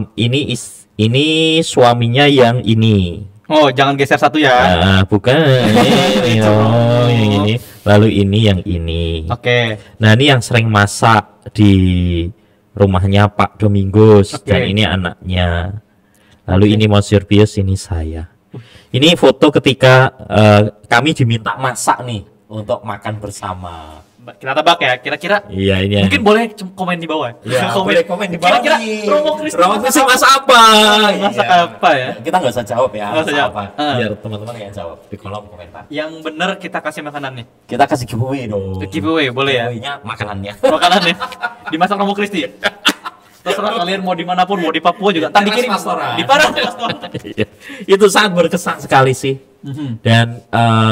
Speaker 1: suaminya yang ini.
Speaker 2: Oh, jangan geser satu ya.
Speaker 1: Bukan. Yang ini. Lalu ini yang ini. Nah, ini yang sering masak di rumahnya Pak Domingus dan ini anaknya. Lalu ini Monsignor Pius, ini saya. Ini foto ketika kami diminta masak nih untuk makan bersama.
Speaker 2: Kita tebak ya, kira-kira.
Speaker 1: Iya, ini.
Speaker 2: Mungkin boleh komen di bawah.
Speaker 1: Iya, boleh komen di bawah.
Speaker 2: Kira-kira Romo Kristi
Speaker 1: masak apa?
Speaker 2: Masak
Speaker 1: Iya.
Speaker 2: apa ya?
Speaker 1: Kita nggak usah jawab ya.
Speaker 2: Nggak usah jawab.
Speaker 1: Apa. Biar teman-teman yang jawab di kolom komentar.
Speaker 2: Yang bener kita kasih makanan nih.
Speaker 1: Kita kasih giveaway dong.
Speaker 2: Giveaway boleh ya?
Speaker 1: Giveaway-nya makanannya.
Speaker 2: Makanannya dimasak Romo Kristi. Terserah kalian mau dimanapun, mau di Papua juga. Tadi kirim di Parang Pastoran.
Speaker 1: Itu sangat berkesan sekali sih. Dan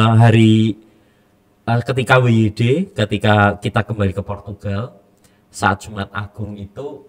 Speaker 1: ketika WYD, ketika kita kembali ke Portugal saat Jumat Agung itu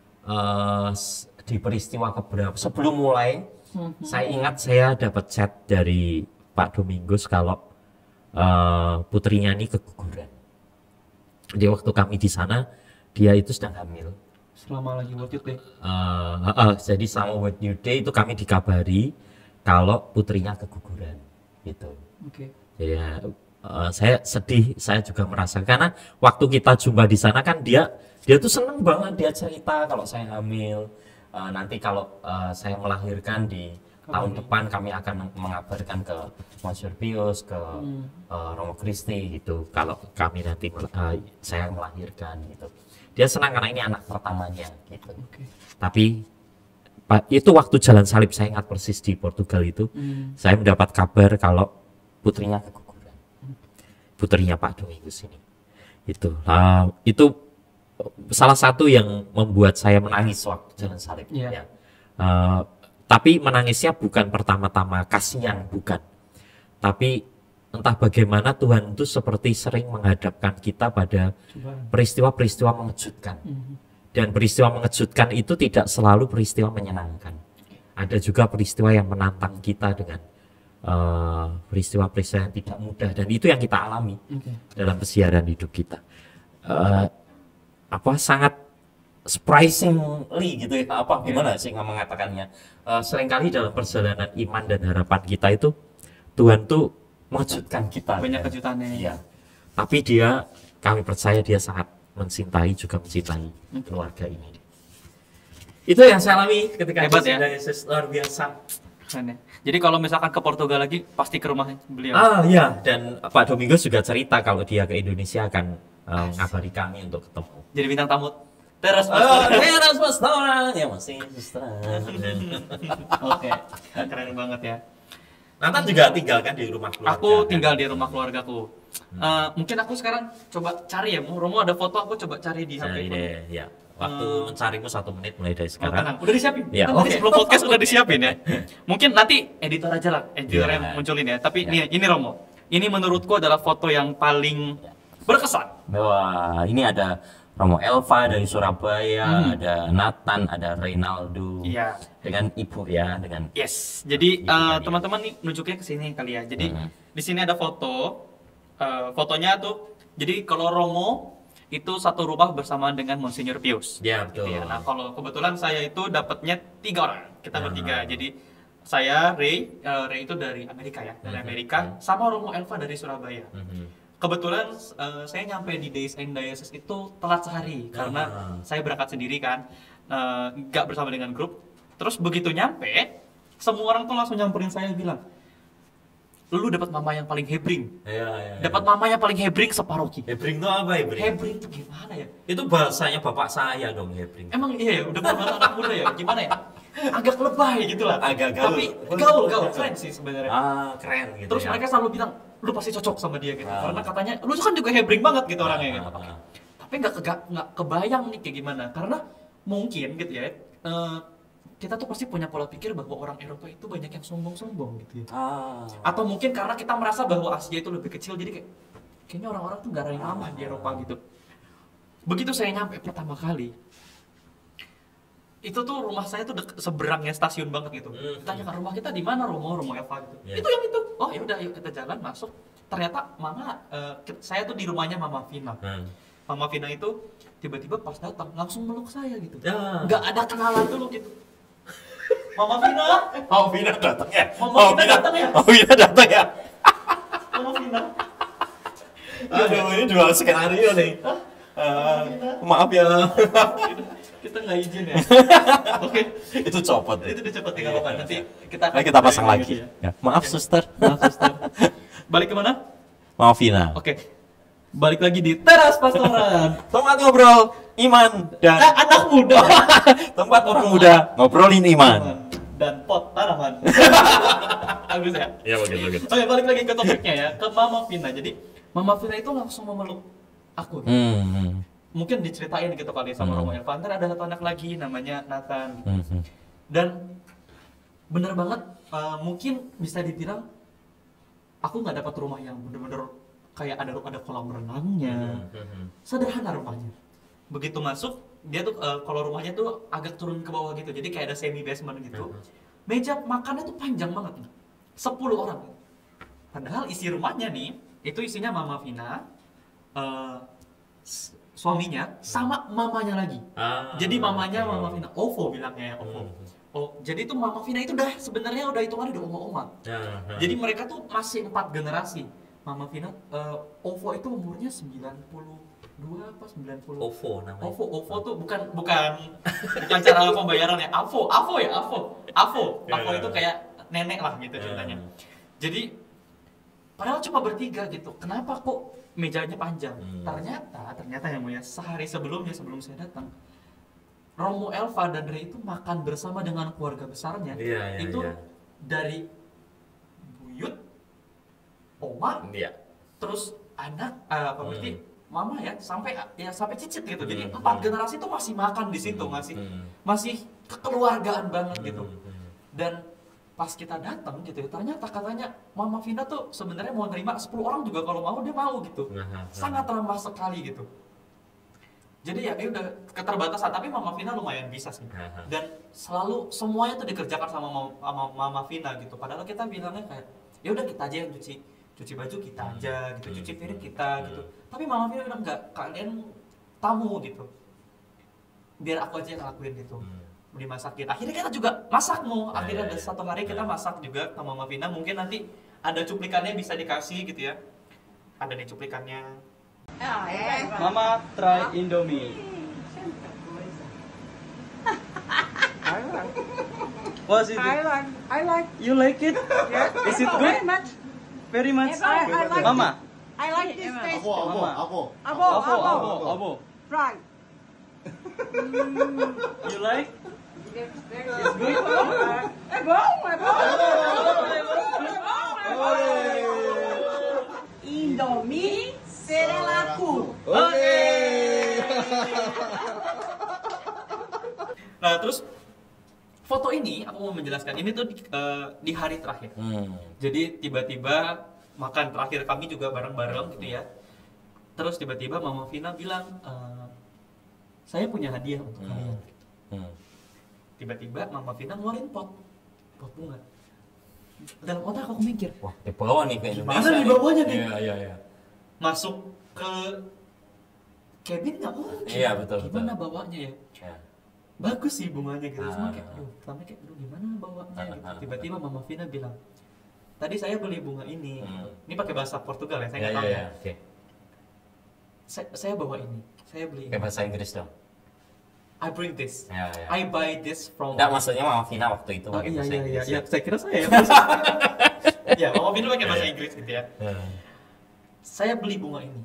Speaker 1: di peristiwa keberapa sebelum mulai, saya ingat saya dapat chat dari Pak Domingus kalau putrinya ini keguguran. Jadi waktu kami di sana dia itu sedang hamil.
Speaker 2: Selama lagi World Youth Day.
Speaker 1: Jadi selama World Youth Day itu kami dikabari kalau putrinya keguguran gitu.
Speaker 2: Oke.
Speaker 1: Jadi saya sedih, saya juga merasakan karena waktu kita jumpa di sana kan dia tuh seneng banget, dia cerita kalau saya hamil, nanti kalau saya melahirkan di tahun depan kami akan mengabarkan ke Monsignor Pius, ke Romo Kristi gitu kalau kami nanti saya melahirkan gitu. Dia senang karena ini anak pertamanya gitu. Tapi itu waktu jalan salib saya ingat persis di Portugal itu, saya mendapat kabar kalau putrinya keguguran. Putrinya Pak Domingus ini. Itu salah satu yang membuat saya menangis waktu jalan salib. Ya. Tapi menangisnya bukan pertama-tama kasihan, bukan. Tapi entah bagaimana Tuhan itu seperti sering menghadapkan kita pada peristiwa-peristiwa mengejutkan. Dan peristiwa mengejutkan itu tidak selalu peristiwa menyenangkan. Ada juga peristiwa yang menantang kita dengan peristiwa-peristiwa yang tidak mudah, dan itu yang kita alami dalam pesiaran hidup kita. Sangat surprisingly gitu ya, gimana sih nggak mengatakannya? Seringkali dalam perjalanan iman dan harapan kita itu Tuhan tuh mengejutkan kita.
Speaker 2: Banyak kejutannya.
Speaker 1: Iya. Tapi kami percaya dia sangat mencintai keluarga ini. Itu yang saya alami ketika
Speaker 2: hebat ya.
Speaker 1: Luar biasa.
Speaker 2: Jadi kalau misalkan ke Portugal lagi pasti ke rumah beliau.
Speaker 1: Iya, dan Pak Domingus juga cerita kalau dia ke Indonesia akan ngabari kami untuk ketemu.
Speaker 2: Jadi bintang tamu teras
Speaker 1: Pastoran ya masih
Speaker 2: Oke, keren banget ya.
Speaker 1: Nathan juga tinggal kan di rumah keluarga.
Speaker 2: Aku tinggal di rumah keluargaku. Mungkin aku sekarang coba cari ya, Romo ada foto, aku coba cari di HP.
Speaker 1: Ya. Waktu mencarimu 1 menit mulai dari sekarang.
Speaker 2: Tenang, udah disiapin.
Speaker 1: Ya,
Speaker 2: Sebelum podcast udah disiapin ya. Mungkin nanti editor aja lah, editor yang munculin ya. Tapi ini Romo, ini menurutku adalah foto yang paling berkesan.
Speaker 1: Wah, ini ada Romo Elva dari Surabaya, ada Nathan, ada Reynaldo, dengan ibu ya, dengan.
Speaker 2: Yes. Jadi teman-teman nih nunjuknya ke sini kali ya. Jadi di sini ada foto, fotonya tuh. Jadi kalau Romo itu satu rumah bersamaan dengan Monsignor Pius.
Speaker 1: Ya betul.
Speaker 2: Ya, nah kalau kebetulan saya itu dapatnya 3 orang, kita bertiga. Jadi saya Ray itu dari Amerika ya, dari Amerika, sama Romo Elva dari Surabaya. Kebetulan saya nyampe di Days and Diocese itu telat sehari karena saya berangkat sendiri kan, nggak bersama dengan grup. Terus begitu nyampe, semua orang tuh langsung nyamperin saya bilang, lu dapat mama yang paling hebring. Dapat mama yang paling hebring separoki.
Speaker 1: Hebring itu apa hebring?
Speaker 2: Hebring itu gimana ya?
Speaker 1: Itu bahasanya bapak saya dong, hebring.
Speaker 2: Emang iya ya, udah berbahasa anak muda ya? Gimana ya? Agak lebay gitu lah.
Speaker 1: Agak gaul.
Speaker 2: Tapi gaul keren sih sebenarnya.
Speaker 1: Keren gitu.
Speaker 2: Terus mereka selalu bilang, lu pasti cocok sama dia gitu. Karena katanya, lu kan juga hebring banget gitu orangnya gitu. Tapi nggak kebayang nih kayak gimana. Karena mungkin gitu ya, kita tuh pasti punya pola pikir bahwa orang Eropa itu banyak yang sombong-sombong gitu ya. Atau mungkin karena kita merasa bahwa Asia itu lebih kecil, jadi kayaknya orang-orang tuh gak ada yang ramah di Eropa gitu. Begitu saya nyampe pertama kali, itu tuh rumah saya tuh seberangnya stasiun banget gitu. Tanya rumah kita di mana, Romo Eva gitu. Itu yang itu. Oh ya udah, yuk kita jalan masuk. Ternyata saya tuh di rumahnya Mama Vina. Mama Vina itu tiba-tiba pas datang langsung meluk saya gitu. Nggak ada kenalan dulu gitu. Mama Vina datang ya. Mama Vina datang ya.
Speaker 1: Aduh, ini dua skenario nih. Maaf ya.
Speaker 2: Kita nggak izin ya. Oke.
Speaker 1: Itu copot.
Speaker 2: Itu dicepet nggak apa-apa. Nanti
Speaker 1: kita pasang lagi. Ya. Maaf suster.
Speaker 2: Maaf suster. Balik kemana?
Speaker 1: Maaf Vina.
Speaker 2: Oke. Balik lagi di teras pastoran.
Speaker 1: Tempat ngobrol iman dan
Speaker 2: Anak muda.
Speaker 1: tempat orang muda ngobrolin iman
Speaker 2: Dan pot tanaman. Bagus ya?
Speaker 1: ya bagus.
Speaker 2: Oke, balik lagi ke topiknya ya, ke Mama Vina. Jadi Mama Vina itu langsung memeluk aku. Mungkin diceritain gitu kali sama Romo Elva. Ntar ada satu anak lagi namanya Nathan. Dan bener banget, mungkin bisa dibilang aku nggak dapat rumah yang bener-bener kayak ada kolam renangnya. Sederhana rumahnya. Begitu masuk, dia tuh kalau rumahnya tuh agak turun ke bawah gitu. Jadi kayak ada semi basement gitu. Meja makannya tuh panjang banget. 10 orang. Padahal isi rumahnya nih, itu isinya Mama Vina, suaminya, sama mamanya lagi. Jadi mamanya Mama Vina, OVO bilangnya ya, OVO. Oh, jadi tuh Mama Vina itu sebenarnya udah hitungannya udah oma-oma. Jadi mereka tuh masih 4 generasi. Mama Vina, OVO itu umurnya 92 apa 90.
Speaker 1: OVO namanya.
Speaker 2: OVO tuh bukan cara pembayaran ya. AVO itu kayak nenek lah gitu ceritanya. Jadi padahal cuma bertiga gitu. Kenapa kok mejanya panjang? Ternyata yang mulia, sehari sebelum saya datang, Romo Elva dan Ray itu makan bersama dengan keluarga besarnya. Dari buyut, oma, terus anak, berarti mama ya, sampai cicit gitu. Jadi 4 generasi itu masih makan di situ, masih kekeluargaan banget gitu. Dan pas kita datang gitu ya, ternyata katanya Mama Vina tuh sebenarnya mau nerima 10 orang juga kalau mau dia mau gitu. Sangat ramah sekali gitu. Jadi ya udah keterbatasan, tapi Mama Vina lumayan bisa sih. Dan selalu semuanya tuh dikerjakan sama Mama Vina gitu. Padahal kita bilangnya kayak ya udah kita aja yang cuci baju kita aja gitu, cuci piring kita gitu. Tapi Mama Vina bilang enggak, kalian tamu gitu. Biar aku aja yang ngelakuin gitu. Dimasakin. Akhirnya kita juga masak Akhirnya ada satu hari kita masak juga sama Mama Vina. Mungkin nanti ada cuplikannya bisa dikasih gitu ya. Ada nih cuplikannya. Mama try Indomie. What's it?
Speaker 3: I like.
Speaker 2: You like it?
Speaker 3: Yes.
Speaker 2: Is it good?
Speaker 3: Very much.
Speaker 2: Very much.
Speaker 3: I like
Speaker 2: Mama.
Speaker 3: I like this taste.
Speaker 2: Abo.
Speaker 3: Right.
Speaker 2: You like?
Speaker 3: It's good. Bom. Indomie serelaku.
Speaker 2: Oke. Nah, terus foto ini aku mau menjelaskan, ini tuh di hari terakhir. Jadi tiba-tiba makan terakhir kami juga bareng-bareng gitu ya. Terus tiba-tiba Mama Vina bilang, saya punya hadiah untuk kalian. Tiba-tiba Mama Vina ngeluarin pot bunga. Dalam otak aku mikir,
Speaker 1: Wah, di bawah nih ke Indonesia.
Speaker 2: Gimana nih bawahnya nih?
Speaker 1: Iya.
Speaker 2: Masuk ke cabin nggak mungkin.
Speaker 1: Iya, betul.
Speaker 2: Gimana bawanya ya? Bagus sih bunganya gitu. Cuma kayak, gimana bawanya gitu. Tiba-tiba Mama Vina bilang, tadi saya beli bunga ini. Ini pakai bahasa Portugal ya, saya nggak tahu ya.
Speaker 1: Oke.
Speaker 2: Saya bawa ini. Saya beli ini.
Speaker 1: Kayak bahasa Inggris dong.
Speaker 2: I bring this.
Speaker 1: Ya.
Speaker 2: I buy this from.
Speaker 1: Enggak, maksudnya Mama Vina waktu itu pakai bahasa Inggris.
Speaker 2: Iya. Saya kira saya. Ya, Mama Vina pakai bahasa Inggris gitu ya. Saya beli bunga ini.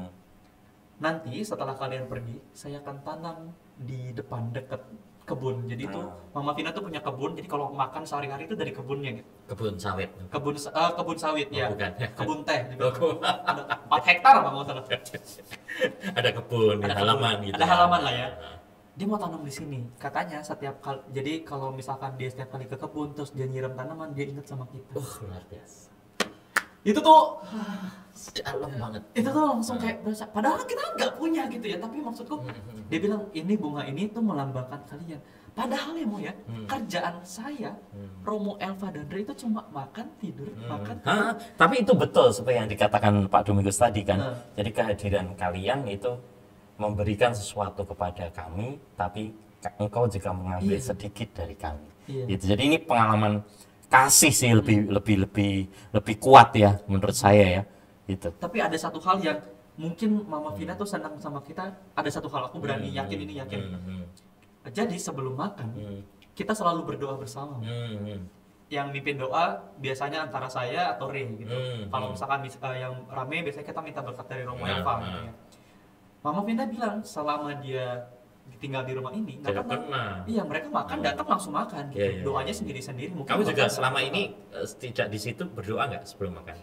Speaker 2: Nanti setelah kalian pergi, saya akan tanam di depan dekat kebun. Jadi tuh Mama Vina tuh punya kebun. Jadi kalau makan sehari-hari itu dari kebunnya gitu.
Speaker 1: Kebun sawit.
Speaker 2: Kebun sawit ya.
Speaker 1: Bukan.
Speaker 2: Kebun teh juga. Ada 4 hektar apa nggak salah.
Speaker 1: Ada kebun, ada halaman gitu.
Speaker 2: Ada halaman lah ya. Dia mau tanam di sini. Katanya setiap kali, jadi kalau misalkan dia setiap kali ke kebun terus dia nyiram tanaman, dia ingat sama kita.
Speaker 1: Luar biasa.
Speaker 2: Itu tuh
Speaker 1: dalam banget.
Speaker 2: Itu tuh langsung kayak berasa. Padahal kita nggak punya gitu ya. Tapi maksudku, dia bilang ini bunga ini tuh melambangkan kalian. Padahal ya ya, kerjaan saya, Romo Elva dan Ray itu cuma makan tidur, makan.
Speaker 1: Tapi itu betul seperti yang dikatakan Pak Domingus tadi kan. Jadi kehadiran kalian itu memberikan sesuatu kepada kami, tapi engkau juga mengambil sedikit dari kami. Gitu. Jadi ini pengalaman kasih sih lebih kuat ya menurut saya ya. Gitu.
Speaker 2: Tapi ada satu hal yang mungkin Mama Vina tuh senang sama kita. Ada satu hal aku berani yakin. Jadi sebelum makan kita selalu berdoa bersama. Yang mimpin doa biasanya antara saya atau Ray gitu. Kalau misalkan yang rame biasanya kita minta berkat dari Romo Eva gitu ya. Mama Vina bilang selama dia tinggal di rumah ini nggak pernah. Iya, mereka makan datang langsung makan gitu.
Speaker 1: Iya.
Speaker 2: Doanya sendiri-sendiri. Mungkin
Speaker 1: Kamu juga selama ini tidak di situ berdoa nggak sebelum makan?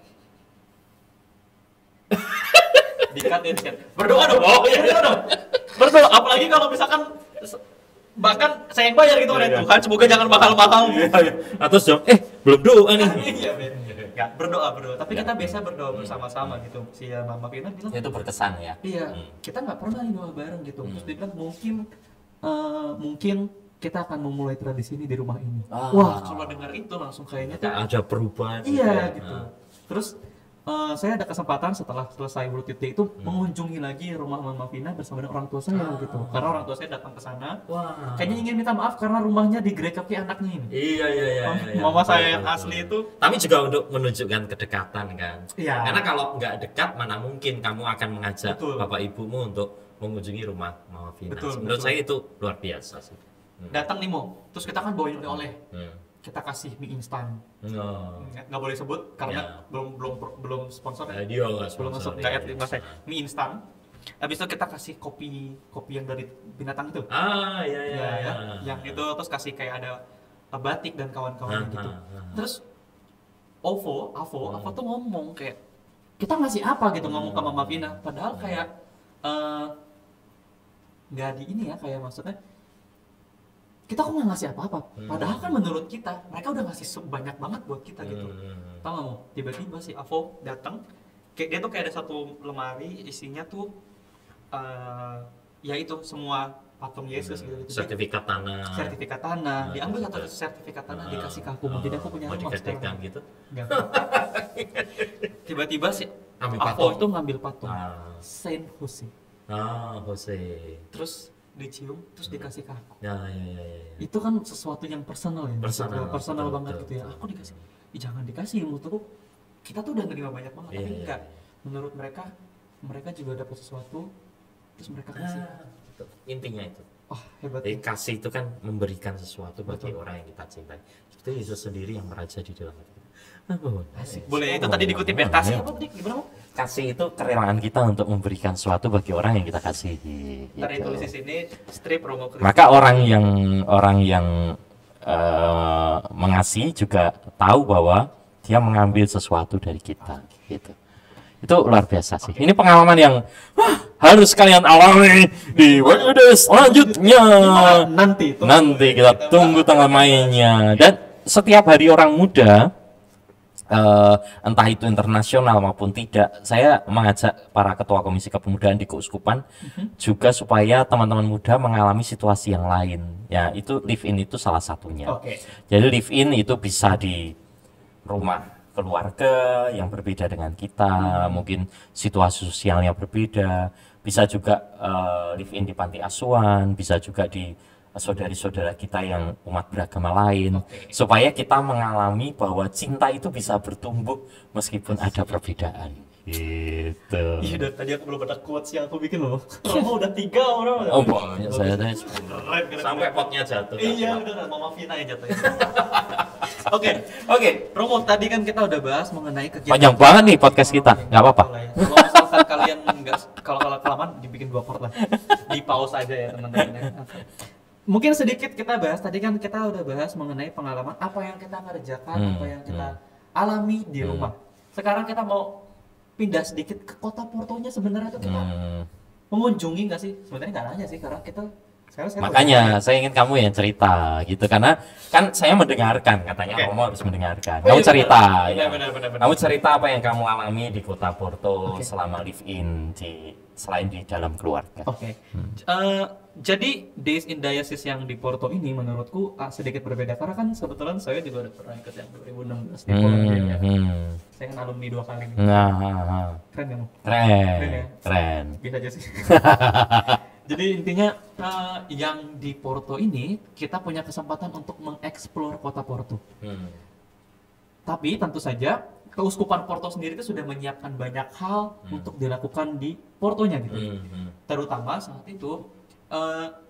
Speaker 2: Dikat. Berdoa dong. Oh iya, berdoa dong. Berdoa, apalagi kalau misalkan bahkan saya yang bayar gitu oleh Tuhan, semoga jangan mahal-mahal.
Speaker 1: Atau jawab, belum doa nih.
Speaker 2: Iya, enggak, berdoa. Tapi kita biasa berdoa bersama-sama gitu. Si Mama Vina bilang
Speaker 1: itu berkesan ya.
Speaker 2: Iya, kita nggak pernah nih doa bareng gitu. Terus dia bilang mungkin kita akan memulai tradisi ini di rumah ini. Wah, kalau dengar itu langsung kayaknya tuh
Speaker 1: ada perubahan.
Speaker 2: Iya gitu. Terus saya ada kesempatan setelah selesai World Youth Day itu mengunjungi lagi rumah Mama Vina bersama dengan orang tua saya gitu. Karena orang tua saya datang ke sana. Kayaknya ingin minta maaf karena rumahnya digerekoki anaknya ini.
Speaker 1: Iya.
Speaker 2: Mama saya yang asli itu.
Speaker 1: Tapi juga untuk menunjukkan kedekatan kan.
Speaker 2: Iya.
Speaker 1: Karena kalau nggak dekat mana mungkin kamu akan mengajak
Speaker 2: Betul.
Speaker 1: bapak ibumu untuk mengunjungi rumah Mama Vina.
Speaker 2: Betul.
Speaker 1: Menurut saya itu luar biasa sih.
Speaker 2: Datang nih Mo. Terus kita kan bawain oleh-oleh. Kita kasih mie instan. Nggak boleh sebut karena belum sponsor ya.
Speaker 1: Dia nggak
Speaker 2: Belum
Speaker 1: sponsor.
Speaker 2: masuk nggak ya. Mie instan. Habis itu kita kasih kopi yang dari binatang itu.
Speaker 1: Iya.
Speaker 2: Yang itu terus kasih kayak ada batik dan kawan-kawannya gitu. Terus Avo tuh ngomong kayak kita ngasih apa gitu ngomong ke Mama Vina. Padahal kayak nggak di ini ya kayak maksudnya kita kok nggak ngasih apa-apa. Padahal kan menurut kita mereka udah ngasih banyak banget buat kita gitu. Tahu nggak Mo? Tiba-tiba si Avo datang, kayak dia tuh kayak ada satu lemari isinya tuh ya itu semua patung Yesus gitu.
Speaker 1: Sertifikat tanah.
Speaker 2: Diambil satu sertifikat tanah dikasih ke aku. Jadi aku punya rumah sekarang.
Speaker 1: Gitu.
Speaker 2: Nggak. Tiba-tiba si
Speaker 1: Ambil
Speaker 2: Avo
Speaker 1: patung.
Speaker 2: itu ngambil patung Saint Jose.
Speaker 1: Jose.
Speaker 2: Terus dicium terus dikasih ke aku.
Speaker 1: Ya.
Speaker 2: Itu kan sesuatu yang personal ya. Personal
Speaker 1: betul,
Speaker 2: banget gitu ya. Aku dikasih. Jangan dikasih, menurutku kita tuh udah nerima banyak banget, tapi enggak. Menurut mereka juga dapat sesuatu terus mereka kasih.
Speaker 1: Intinya itu.
Speaker 2: Hebat.
Speaker 1: Jadi kasih itu kan memberikan sesuatu bagi orang yang kita cintai. Seperti Yesus sendiri yang meraja di dalam hati kita.
Speaker 2: Asik. Boleh itu tadi dikutip ya. Kasih apa tadi? Gimana Mo?
Speaker 1: Kasih itu kerelaan kita untuk memberikan sesuatu bagi orang yang kita kasihi.
Speaker 2: Tadi tulis di sini strip Romo Kristi.
Speaker 1: Maka orang yang mengasihi juga tahu bahwa dia mengambil sesuatu dari kita gitu. Itu luar biasa sih. Ini pengalaman yang harus kalian alami di WUD selanjutnya. Nanti kita tunggu tanggal mainnya. Dan setiap hari orang muda, entah itu internasional maupun tidak, saya mengajak para ketua komisi kepemudaan di keuskupan juga supaya teman-teman muda mengalami situasi yang lain. Ya, itu live in itu salah satunya. Jadi live in itu bisa di rumah keluarga yang berbeda dengan kita, mungkin situasi sosialnya berbeda, bisa juga live in di panti asuhan, bisa juga di saudari-saudara kita yang umat beragama lain, supaya kita mengalami bahwa cinta itu bisa bertumbuh meskipun ada perbedaan. Gitu.
Speaker 2: Iya, dari tadi aku belum ada quotes yang aku bikin loh. Romo udah 3 orang.
Speaker 1: Banyak saya tadi sampai potnya jatuh.
Speaker 2: Iya, udah Mama Vina yang jatuh. Oke. Romo, tadi kan kita udah bahas mengenai kegiatan.
Speaker 1: Panjang banget nih podcast kita, nggak apa-apa.
Speaker 2: Kalau misalkan kalian kalau kelamaan dibikin 2 part lah. Di pause aja ya teman-teman. Mungkin sedikit kita bahas, tadi kan kita udah bahas mengenai pengalaman apa yang kita kerjakan, apa yang kita alami di rumah. Sekarang kita mau pindah sedikit ke kota Portonya. Sebenarnya tuh kita mengunjungi nggak sih? Sebenarnya nggak nanya sih, karena kita
Speaker 1: makanya saya ingin kamu yang cerita gitu, karena kan saya mendengarkan katanya Romo harus mendengarkan. Kamu cerita,
Speaker 2: benar.
Speaker 1: Kamu cerita apa yang kamu alami di kota Porto selama live in selain di dalam keluarga.
Speaker 2: Jadi Days in Diocese yang di Porto ini menurutku sedikit berbeda, karena kan kebetulan saya juga udah pernah ikut yang 2016 di Polandia. Saya kan alumni 2 kali nih. Keren kan?
Speaker 1: Keren.
Speaker 2: Bisa aja sih. Jadi intinya yang di Porto ini kita punya kesempatan untuk mengeksplor kota Porto. Tapi tentu saja Keuskupan Porto sendiri itu sudah menyiapkan banyak hal untuk dilakukan di Portonya gitu. Terutama saat itu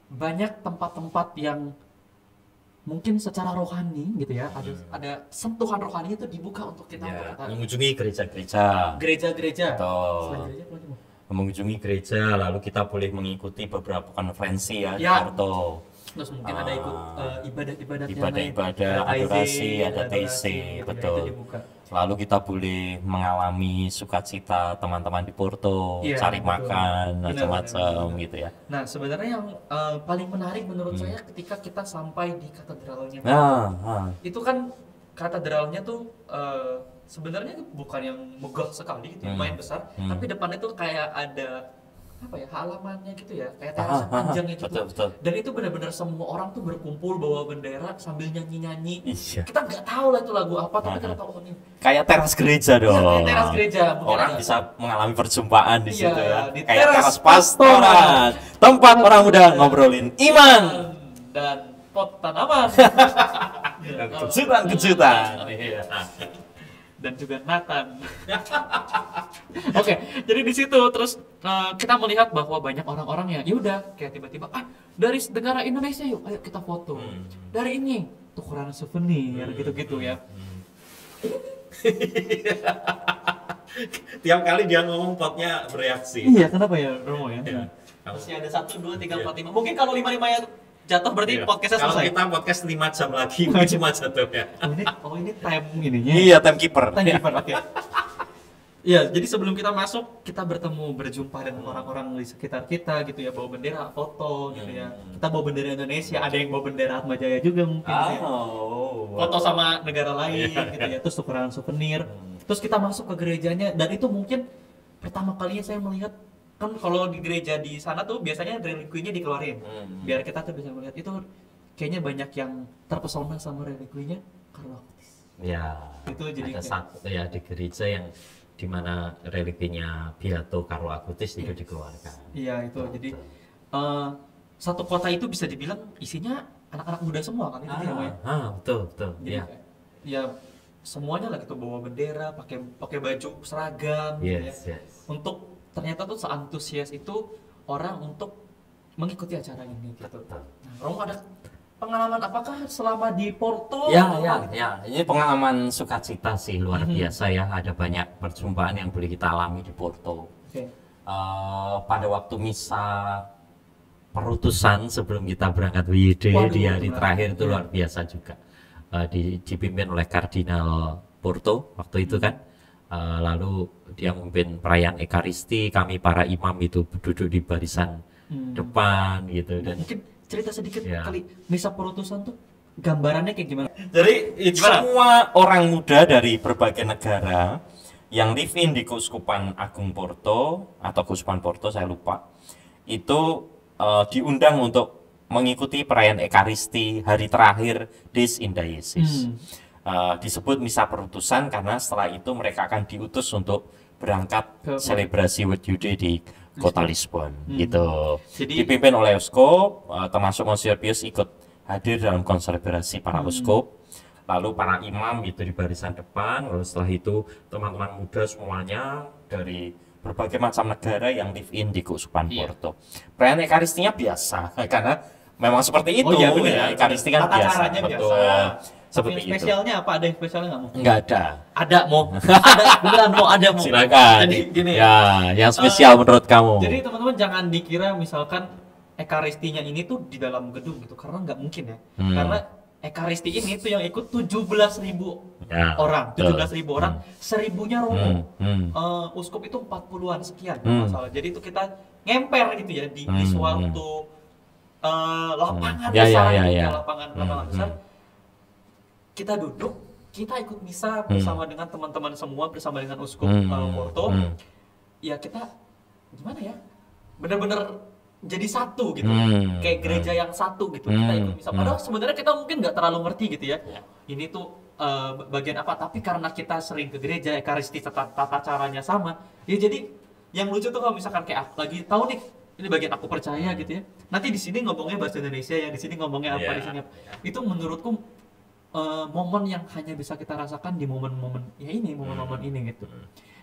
Speaker 2: banyak tempat-tempat yang mungkin secara rohani gitu ya, ada sentuhan rohani itu dibuka untuk kita
Speaker 1: Ya,
Speaker 2: untuk
Speaker 1: mengunjungi gereja-gereja.
Speaker 2: gereja-gereja.
Speaker 1: Betul.
Speaker 2: Selain gereja, apa lagi, Mo?
Speaker 1: Mengunjungi gereja, lalu kita boleh mengikuti beberapa konferensi ya, di
Speaker 2: Ya.
Speaker 1: Porto.
Speaker 2: Terus mungkin ada ikut ibadah-ibadah yang lain.
Speaker 1: Ibadah-ibadah,
Speaker 2: Ada TIC,
Speaker 1: adorasi, ada
Speaker 2: adorasi,
Speaker 1: TIC,
Speaker 2: gitu ya,
Speaker 1: betul.
Speaker 2: itu dibuka.
Speaker 1: Lalu kita boleh mengalami sukacita teman-teman di Porto,
Speaker 2: Iya,
Speaker 1: cari
Speaker 2: betul.
Speaker 1: makan,
Speaker 2: Benar,
Speaker 1: macam-macam
Speaker 2: benar.
Speaker 1: gitu ya.
Speaker 2: Nah, sebenarnya yang paling menarik menurut saya ketika kita sampai di katedralnya. Itu kan katedralnya tuh sebenarnya bukan yang megah sekali gitu, lumayan besar, tapi depannya tuh kayak ada apa ya, halamannya gitu ya, kayak terasan panjangnya gitu.
Speaker 1: betul.
Speaker 2: Dan itu benar-benar semua orang tuh berkumpul bawa bendera sambil nyanyi-nyanyi.
Speaker 1: Iya.
Speaker 2: Kita nggak tahu lah itu lagu apa, tapi kita tahu ini.
Speaker 1: Kayak teras gereja dong.
Speaker 2: Iya, kayak teras gereja. Mungkin
Speaker 1: Orang
Speaker 2: ada-
Speaker 1: bisa mengalami perjumpaan di
Speaker 2: Iya,
Speaker 1: situ ya.
Speaker 2: di
Speaker 1: Kayak
Speaker 2: teras
Speaker 1: teras pastoran. Tempat orang muda ngobrolin iman.
Speaker 2: dan pot tanaman.
Speaker 1: Kejutan-kejutan. Iya.
Speaker 2: Dan juga Nathan. Oke, jadi di situ terus kita melihat bahwa banyak orang-orang yang ya udah kayak tiba-tiba dari negara Indonesia yuk, ayo kita foto. Dari ini tukeran souvenir gitu-gitu ya.
Speaker 1: Tiap kali dia ngomong potnya bereaksi.
Speaker 2: Iya, kenapa ya Romo ya?
Speaker 1: Iya.
Speaker 2: Masih ada 1, 2, 3, 4, 5. Mungkin kalau 5 ya jatuh berarti
Speaker 1: Iya.
Speaker 2: podcastnya
Speaker 1: Kalau
Speaker 2: selesai.
Speaker 1: kita podcast 5 jam lagi mungkin cuma jatuh ya.
Speaker 2: Oh ini time ininya.
Speaker 1: Iya, timekeeper.
Speaker 2: Timekeeper, oke. Iya, jadi sebelum kita masuk, kita berjumpa dengan orang-orang di sekitar kita gitu ya, bawa bendera, foto gitu ya. Kita bawa bendera Indonesia, ada yang bawa bendera Atmajaya juga mungkin. Gitu ya. Foto sama negara lain gitu ya, terus tukeran souvenir. Terus kita masuk ke gerejanya, dan itu mungkin pertama kalinya saya melihat, kan kalau di gereja di sana tuh biasanya relikuinya dikeluarin. Biar kita tuh bisa melihat itu, kayaknya banyak yang terpesona sama relikuinya Carlo Acutis.
Speaker 1: Ya.
Speaker 2: Itu jadi
Speaker 1: ada
Speaker 2: kayak-
Speaker 1: satu ya di gereja yang di mana religinya Beato Carlo Acutis itu dikeluarkan.
Speaker 2: Iya itu, jadi satu kota itu bisa dibilang isinya anak-anak muda semua kan itu ya, Mo, ya?
Speaker 1: Betul.
Speaker 2: Jadi
Speaker 1: Iya.
Speaker 2: ya semuanya lah gitu, bawa bendera, pakai baju seragam gitu ya.
Speaker 1: Yes.
Speaker 2: Untuk ternyata tuh seantusias itu orang untuk mengikuti acara ini gitu.
Speaker 1: Betul.
Speaker 2: Nah, Romo ada pengalaman apakah selama di Porto?
Speaker 1: Ya. Ini pengalaman sukacita sih luar biasa ya. Ada banyak perjumpaan yang boleh kita alami di Porto.
Speaker 2: Oke.
Speaker 1: Pada waktu misa perutusan sebelum kita berangkat WYD di hari terakhir itu luar biasa juga. Dipimpin oleh Kardinal Porto waktu itu kan. Lalu dia memimpin perayaan Ekaristi, kami para imam itu duduk di barisan depan gitu, dan
Speaker 2: Mungkin cerita sedikit
Speaker 1: Ya.
Speaker 2: kali misa perutusan tuh gambarannya kayak gimana?
Speaker 1: jadi semua orang muda dari berbagai negara yang live in di Keuskupan Agung Porto atau Keuskupan Porto saya lupa, itu diundang untuk mengikuti perayaan Ekaristi hari terakhir Dies in Diaesis. Disebut misa perutusan karena setelah itu mereka akan diutus untuk berangkat selebrasi World Youth Day di kota Lisbon gitu.
Speaker 2: Jadi-
Speaker 1: Dipimpin oleh Uskup, termasuk Monsignor Pius ikut hadir dalam konselebrasi para uskup. Lalu para imam itu di barisan depan, lalu setelah itu teman-teman muda semuanya dari berbagai macam negara yang live in di Keuskupan Porto. Perayaan Ekaristinya biasa karena memang seperti itu.
Speaker 2: Oh iya, benar.
Speaker 1: ya, Ekaristi kan
Speaker 2: Tata
Speaker 1: biasa.
Speaker 2: caranya
Speaker 1: Betul.
Speaker 2: biasa.
Speaker 1: Seperti
Speaker 2: Yang
Speaker 1: itu.
Speaker 2: spesialnya apa? Ada yang spesialnya nggak, Mo?
Speaker 1: Enggak ada.
Speaker 2: Ada, Mo. Ada, beneran Mo, ada Mo.
Speaker 1: Silakan.
Speaker 2: Jadi gini.
Speaker 1: Ya, yang spesial menurut kamu.
Speaker 2: Jadi teman-teman jangan dikira misalkan Ekaristinya ini tuh di dalam gedung gitu, karena nggak mungkin ya. Karena Ekaristi ini tuh yang ikut 17.000
Speaker 1: Ya,
Speaker 2: orang,
Speaker 1: betul.
Speaker 2: 17.000 orang, 1.000-nya Romo. Uskup itu 40-an sekian kalau nggak salah. Jadi itu kita ngemper gitu ya di suatu lapangan
Speaker 1: Ya,
Speaker 2: besar,
Speaker 1: ya,
Speaker 2: gitu
Speaker 1: ya.
Speaker 2: ya, lapangan besar. Kita duduk, kita ikut misa bersama dengan teman-teman semua, bersama dengan Uskup Porto. Ya kita gimana ya? Bener-bener jadi satu gitu, kayak gereja yang satu gitu. Kita ikut misa. Padahal sebenarnya kita mungkin nggak terlalu ngerti gitu ya. Ini tuh bagian apa? Tapi karena kita sering ke gereja, Ekaristi tata caranya sama. Ya jadi yang lucu tuh kalau misalkan kayak aku lagi tahu nih, ini bagian aku percaya gitu ya. Nanti di sini ngomongnya bahasa Indonesia, yang di sini ngomongnya apa, di sini apa. Itu menurutku momen yang hanya bisa kita rasakan di momen-momen ya ini, momen-momen ini gitu.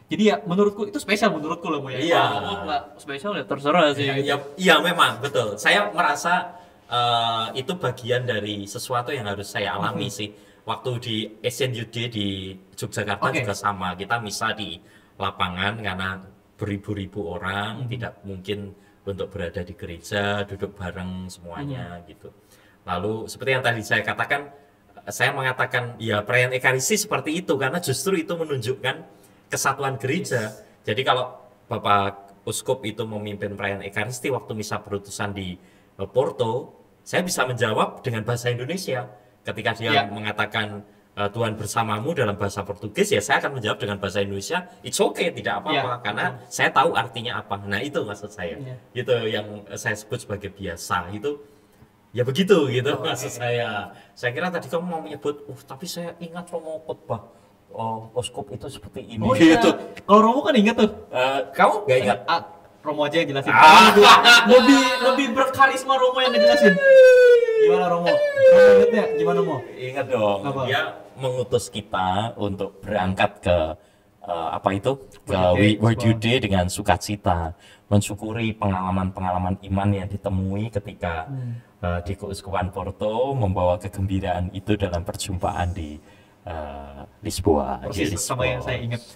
Speaker 2: Jadi ya menurutku itu spesial menurutku loh Mo ya.
Speaker 1: Iya.
Speaker 2: Kalau nggak spesial ya terserah sih.
Speaker 1: Iya memang betul. Saya merasa itu bagian dari sesuatu yang harus saya alami sih. Waktu di Asian Youth Day di Yogyakarta juga sama. Kita misa di lapangan karena beribu-ribu orang tidak mungkin untuk berada di gereja, duduk bareng semuanya gitu. Lalu seperti yang tadi saya katakan, saya mengatakan ya perayaan Ekaristi seperti itu karena justru itu menunjukkan kesatuan gereja. Jadi kalau Bapak Uskup itu memimpin perayaan Ekaristi waktu misa perutusan di Porto, saya bisa menjawab dengan bahasa Indonesia. Ketika dia mengatakan Tuhan bersamamu dalam bahasa Portugis, ya saya akan menjawab dengan bahasa Indonesia, it's okay, tidak apa-apa, karena saya tahu artinya apa. Nah itu maksud saya, itu yang saya sebut sebagai biasa, itu ya begitu gitu maksud saya. Saya kira tadi kamu mau menyebut, tapi saya ingat Romo khotbah, Uskup itu seperti ini.
Speaker 2: Oh iya,
Speaker 1: gitu.
Speaker 2: kalau Romo kan ingat tuh.
Speaker 1: Kamu nggak ingat?
Speaker 2: Romo aja yang jelasin. Lebih berkarisma Romo yang ngejelasin. Gimana Romo? Romo ingatnya gimana Mo?
Speaker 1: Ingat dong.
Speaker 2: Apa?
Speaker 1: Dia mengutus kita untuk berangkat ke ke Word You Day dengan sukacita, mensyukuri pengalaman-pengalaman iman yang ditemui ketika di Keuskupan Porto, membawa kegembiraan itu dalam perjumpaan di Lisboa.
Speaker 2: Persis sama yang saya ingat.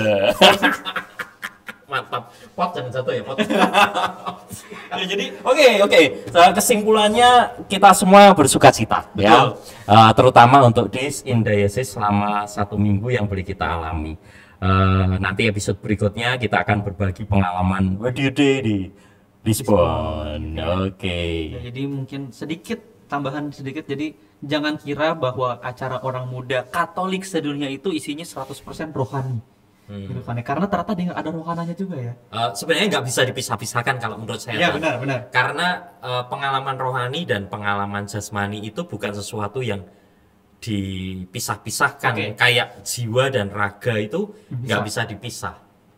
Speaker 1: Mantap. Pot jangan jatuh ya, Pot.
Speaker 2: Ya, jadi
Speaker 1: Oke. Kesimpulannya kita semua bersukacita ya. Terutama untuk Days in Diocese selama 1 minggu yang boleh kita alami. Nanti episode berikutnya kita akan berbagi pengalaman Word You Day di Lisbon. Oke.
Speaker 2: ya, jadi mungkin tambahan sedikit. Jadi jangan kira bahwa acara orang muda Katolik sedunia itu isinya 100% rohani. Gitu kan ya. Karena ternyata dia ada rohananya juga ya.
Speaker 1: Sebenarnya nggak bisa dipisah-pisahkan kalau menurut saya.
Speaker 2: Iya benar.
Speaker 1: Karena pengalaman rohani dan pengalaman jasmani itu bukan sesuatu yang dipisah-pisahkan. Kayak jiwa dan raga itu nggak bisa dipisah.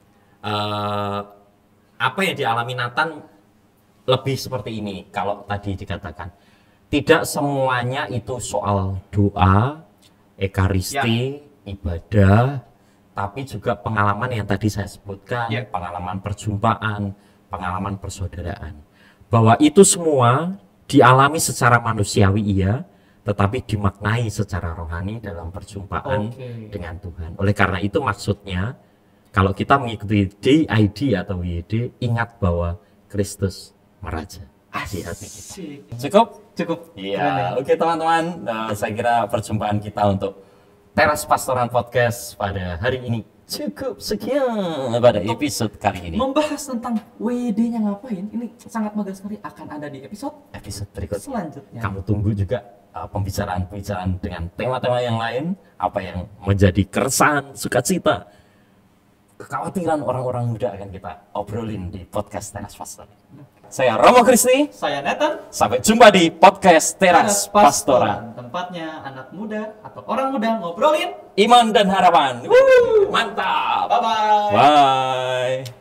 Speaker 1: Apa yang dialami Nathan lebih seperti ini. Kalau tadi dikatakan tidak semuanya itu soal doa, ekaristi, ibadah, tapi juga pengalaman yang tadi saya sebutkan, pengalaman perjumpaan, pengalaman persaudaraan. Bahwa itu semua dialami secara manusiawi iya, tetapi dimaknai secara rohani dalam perjumpaan dengan Tuhan. Oleh karena itu maksudnya, kalau kita mengikuti DID atau WYD, ingat bahwa Kristus meraja di hati kita. Cukup? Iya. Oke teman-teman, saya kira perjumpaan kita untuk Teras Pastoran Podcast pada hari ini cukup sekian pada episode kali ini.
Speaker 2: Membahas tentang WD-nya ngapain, ini sangat megah sekali, akan ada di episode
Speaker 1: berikut
Speaker 2: selanjutnya.
Speaker 1: Kamu tunggu juga pembicaraan-pembicaraan dengan tema-tema yang lain, apa yang menjadi keresahan, sukacita, kekhawatiran orang-orang muda akan kita obrolin di podcast Teras Pastoran. Saya Romo Kristi.
Speaker 2: Saya Nathan.
Speaker 1: Sampai jumpa di podcast Teras Pastoran.
Speaker 2: Tempatnya anak muda atau orang muda ngobrolin
Speaker 1: iman dan harapan. Mantap.
Speaker 2: Bye-bye.
Speaker 1: Bye.